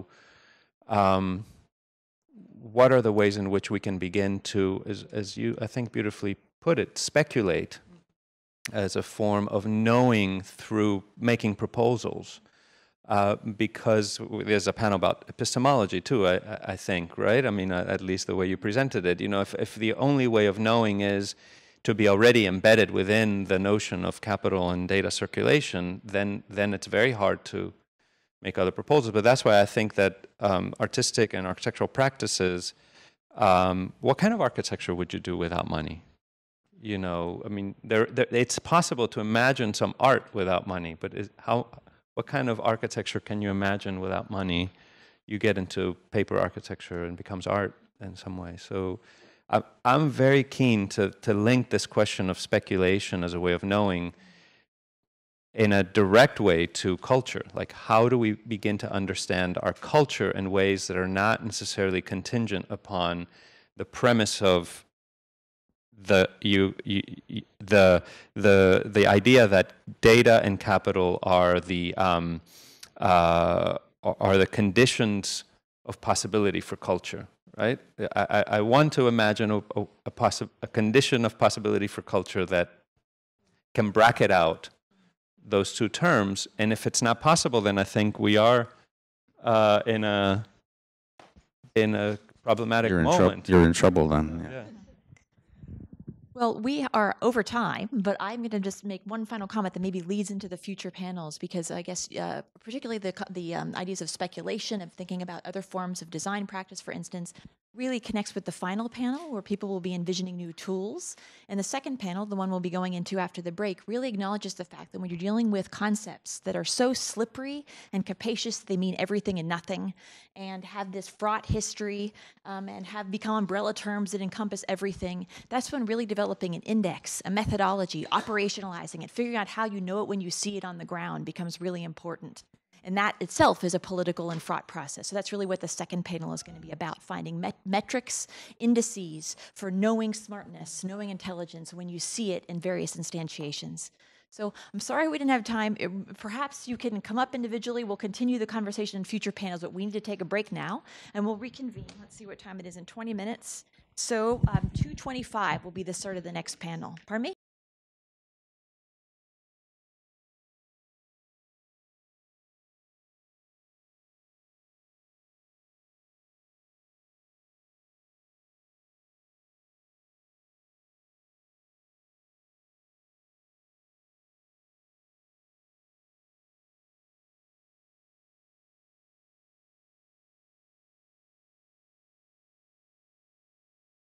what are the ways in which we can begin to, as you, I think, beautifully put it, speculate as a form of knowing through making proposals, because there's a panel about epistemology too, I think, right? I mean, at least the way you presented it. You know, if the only way of knowing is to be already embedded within the notion of capital and data circulation, then it's very hard to make other proposals. But that's why I think that artistic and architectural practices, what kind of architecture would you do without money? You know, I mean, it's possible to imagine some art without money, but what kind of architecture can you imagine without money? You get into paper architecture and it becomes art in some way. So I'm very keen to link this question of speculation as a way of knowing in a direct way to culture. Like, how do we begin to understand our culture in ways that are not necessarily contingent upon the premise of the idea that data and capital are the conditions of possibility for culture, right? I want to imagine a condition of possibility for culture that can bracket out those two terms, and if it's not possible, then I think we are in a problematic moment. You're in trouble then. Yeah. Well, we are over time, but I'm going to just make one final comment that maybe leads into the future panels, because I guess particularly the ideas of speculation, of thinking about other forms of design practice, for instance, really connects with the final panel, where people will be envisioning new tools. And the second panel, the one we'll be going into after the break, really acknowledges the fact that when you're dealing with concepts that are so slippery and capacious that they mean everything and nothing, and have this fraught history, and have become umbrella terms that encompass everything, that's when really developing an index, a methodology, operationalizing it, figuring out how you know it when you see it on the ground becomes really important. And that itself is a political and fraught process. So that's really what the second panel is going to be about, finding metrics, indices for knowing smartness, knowing intelligence when you see it in various instantiations. So I'm sorry we didn't have time. Perhaps you can come up individually. We'll continue the conversation in future panels, but we need to take a break now, and we'll reconvene. Let's see what time it is in 20 minutes. So 2:25 will be the start of the next panel. Pardon me?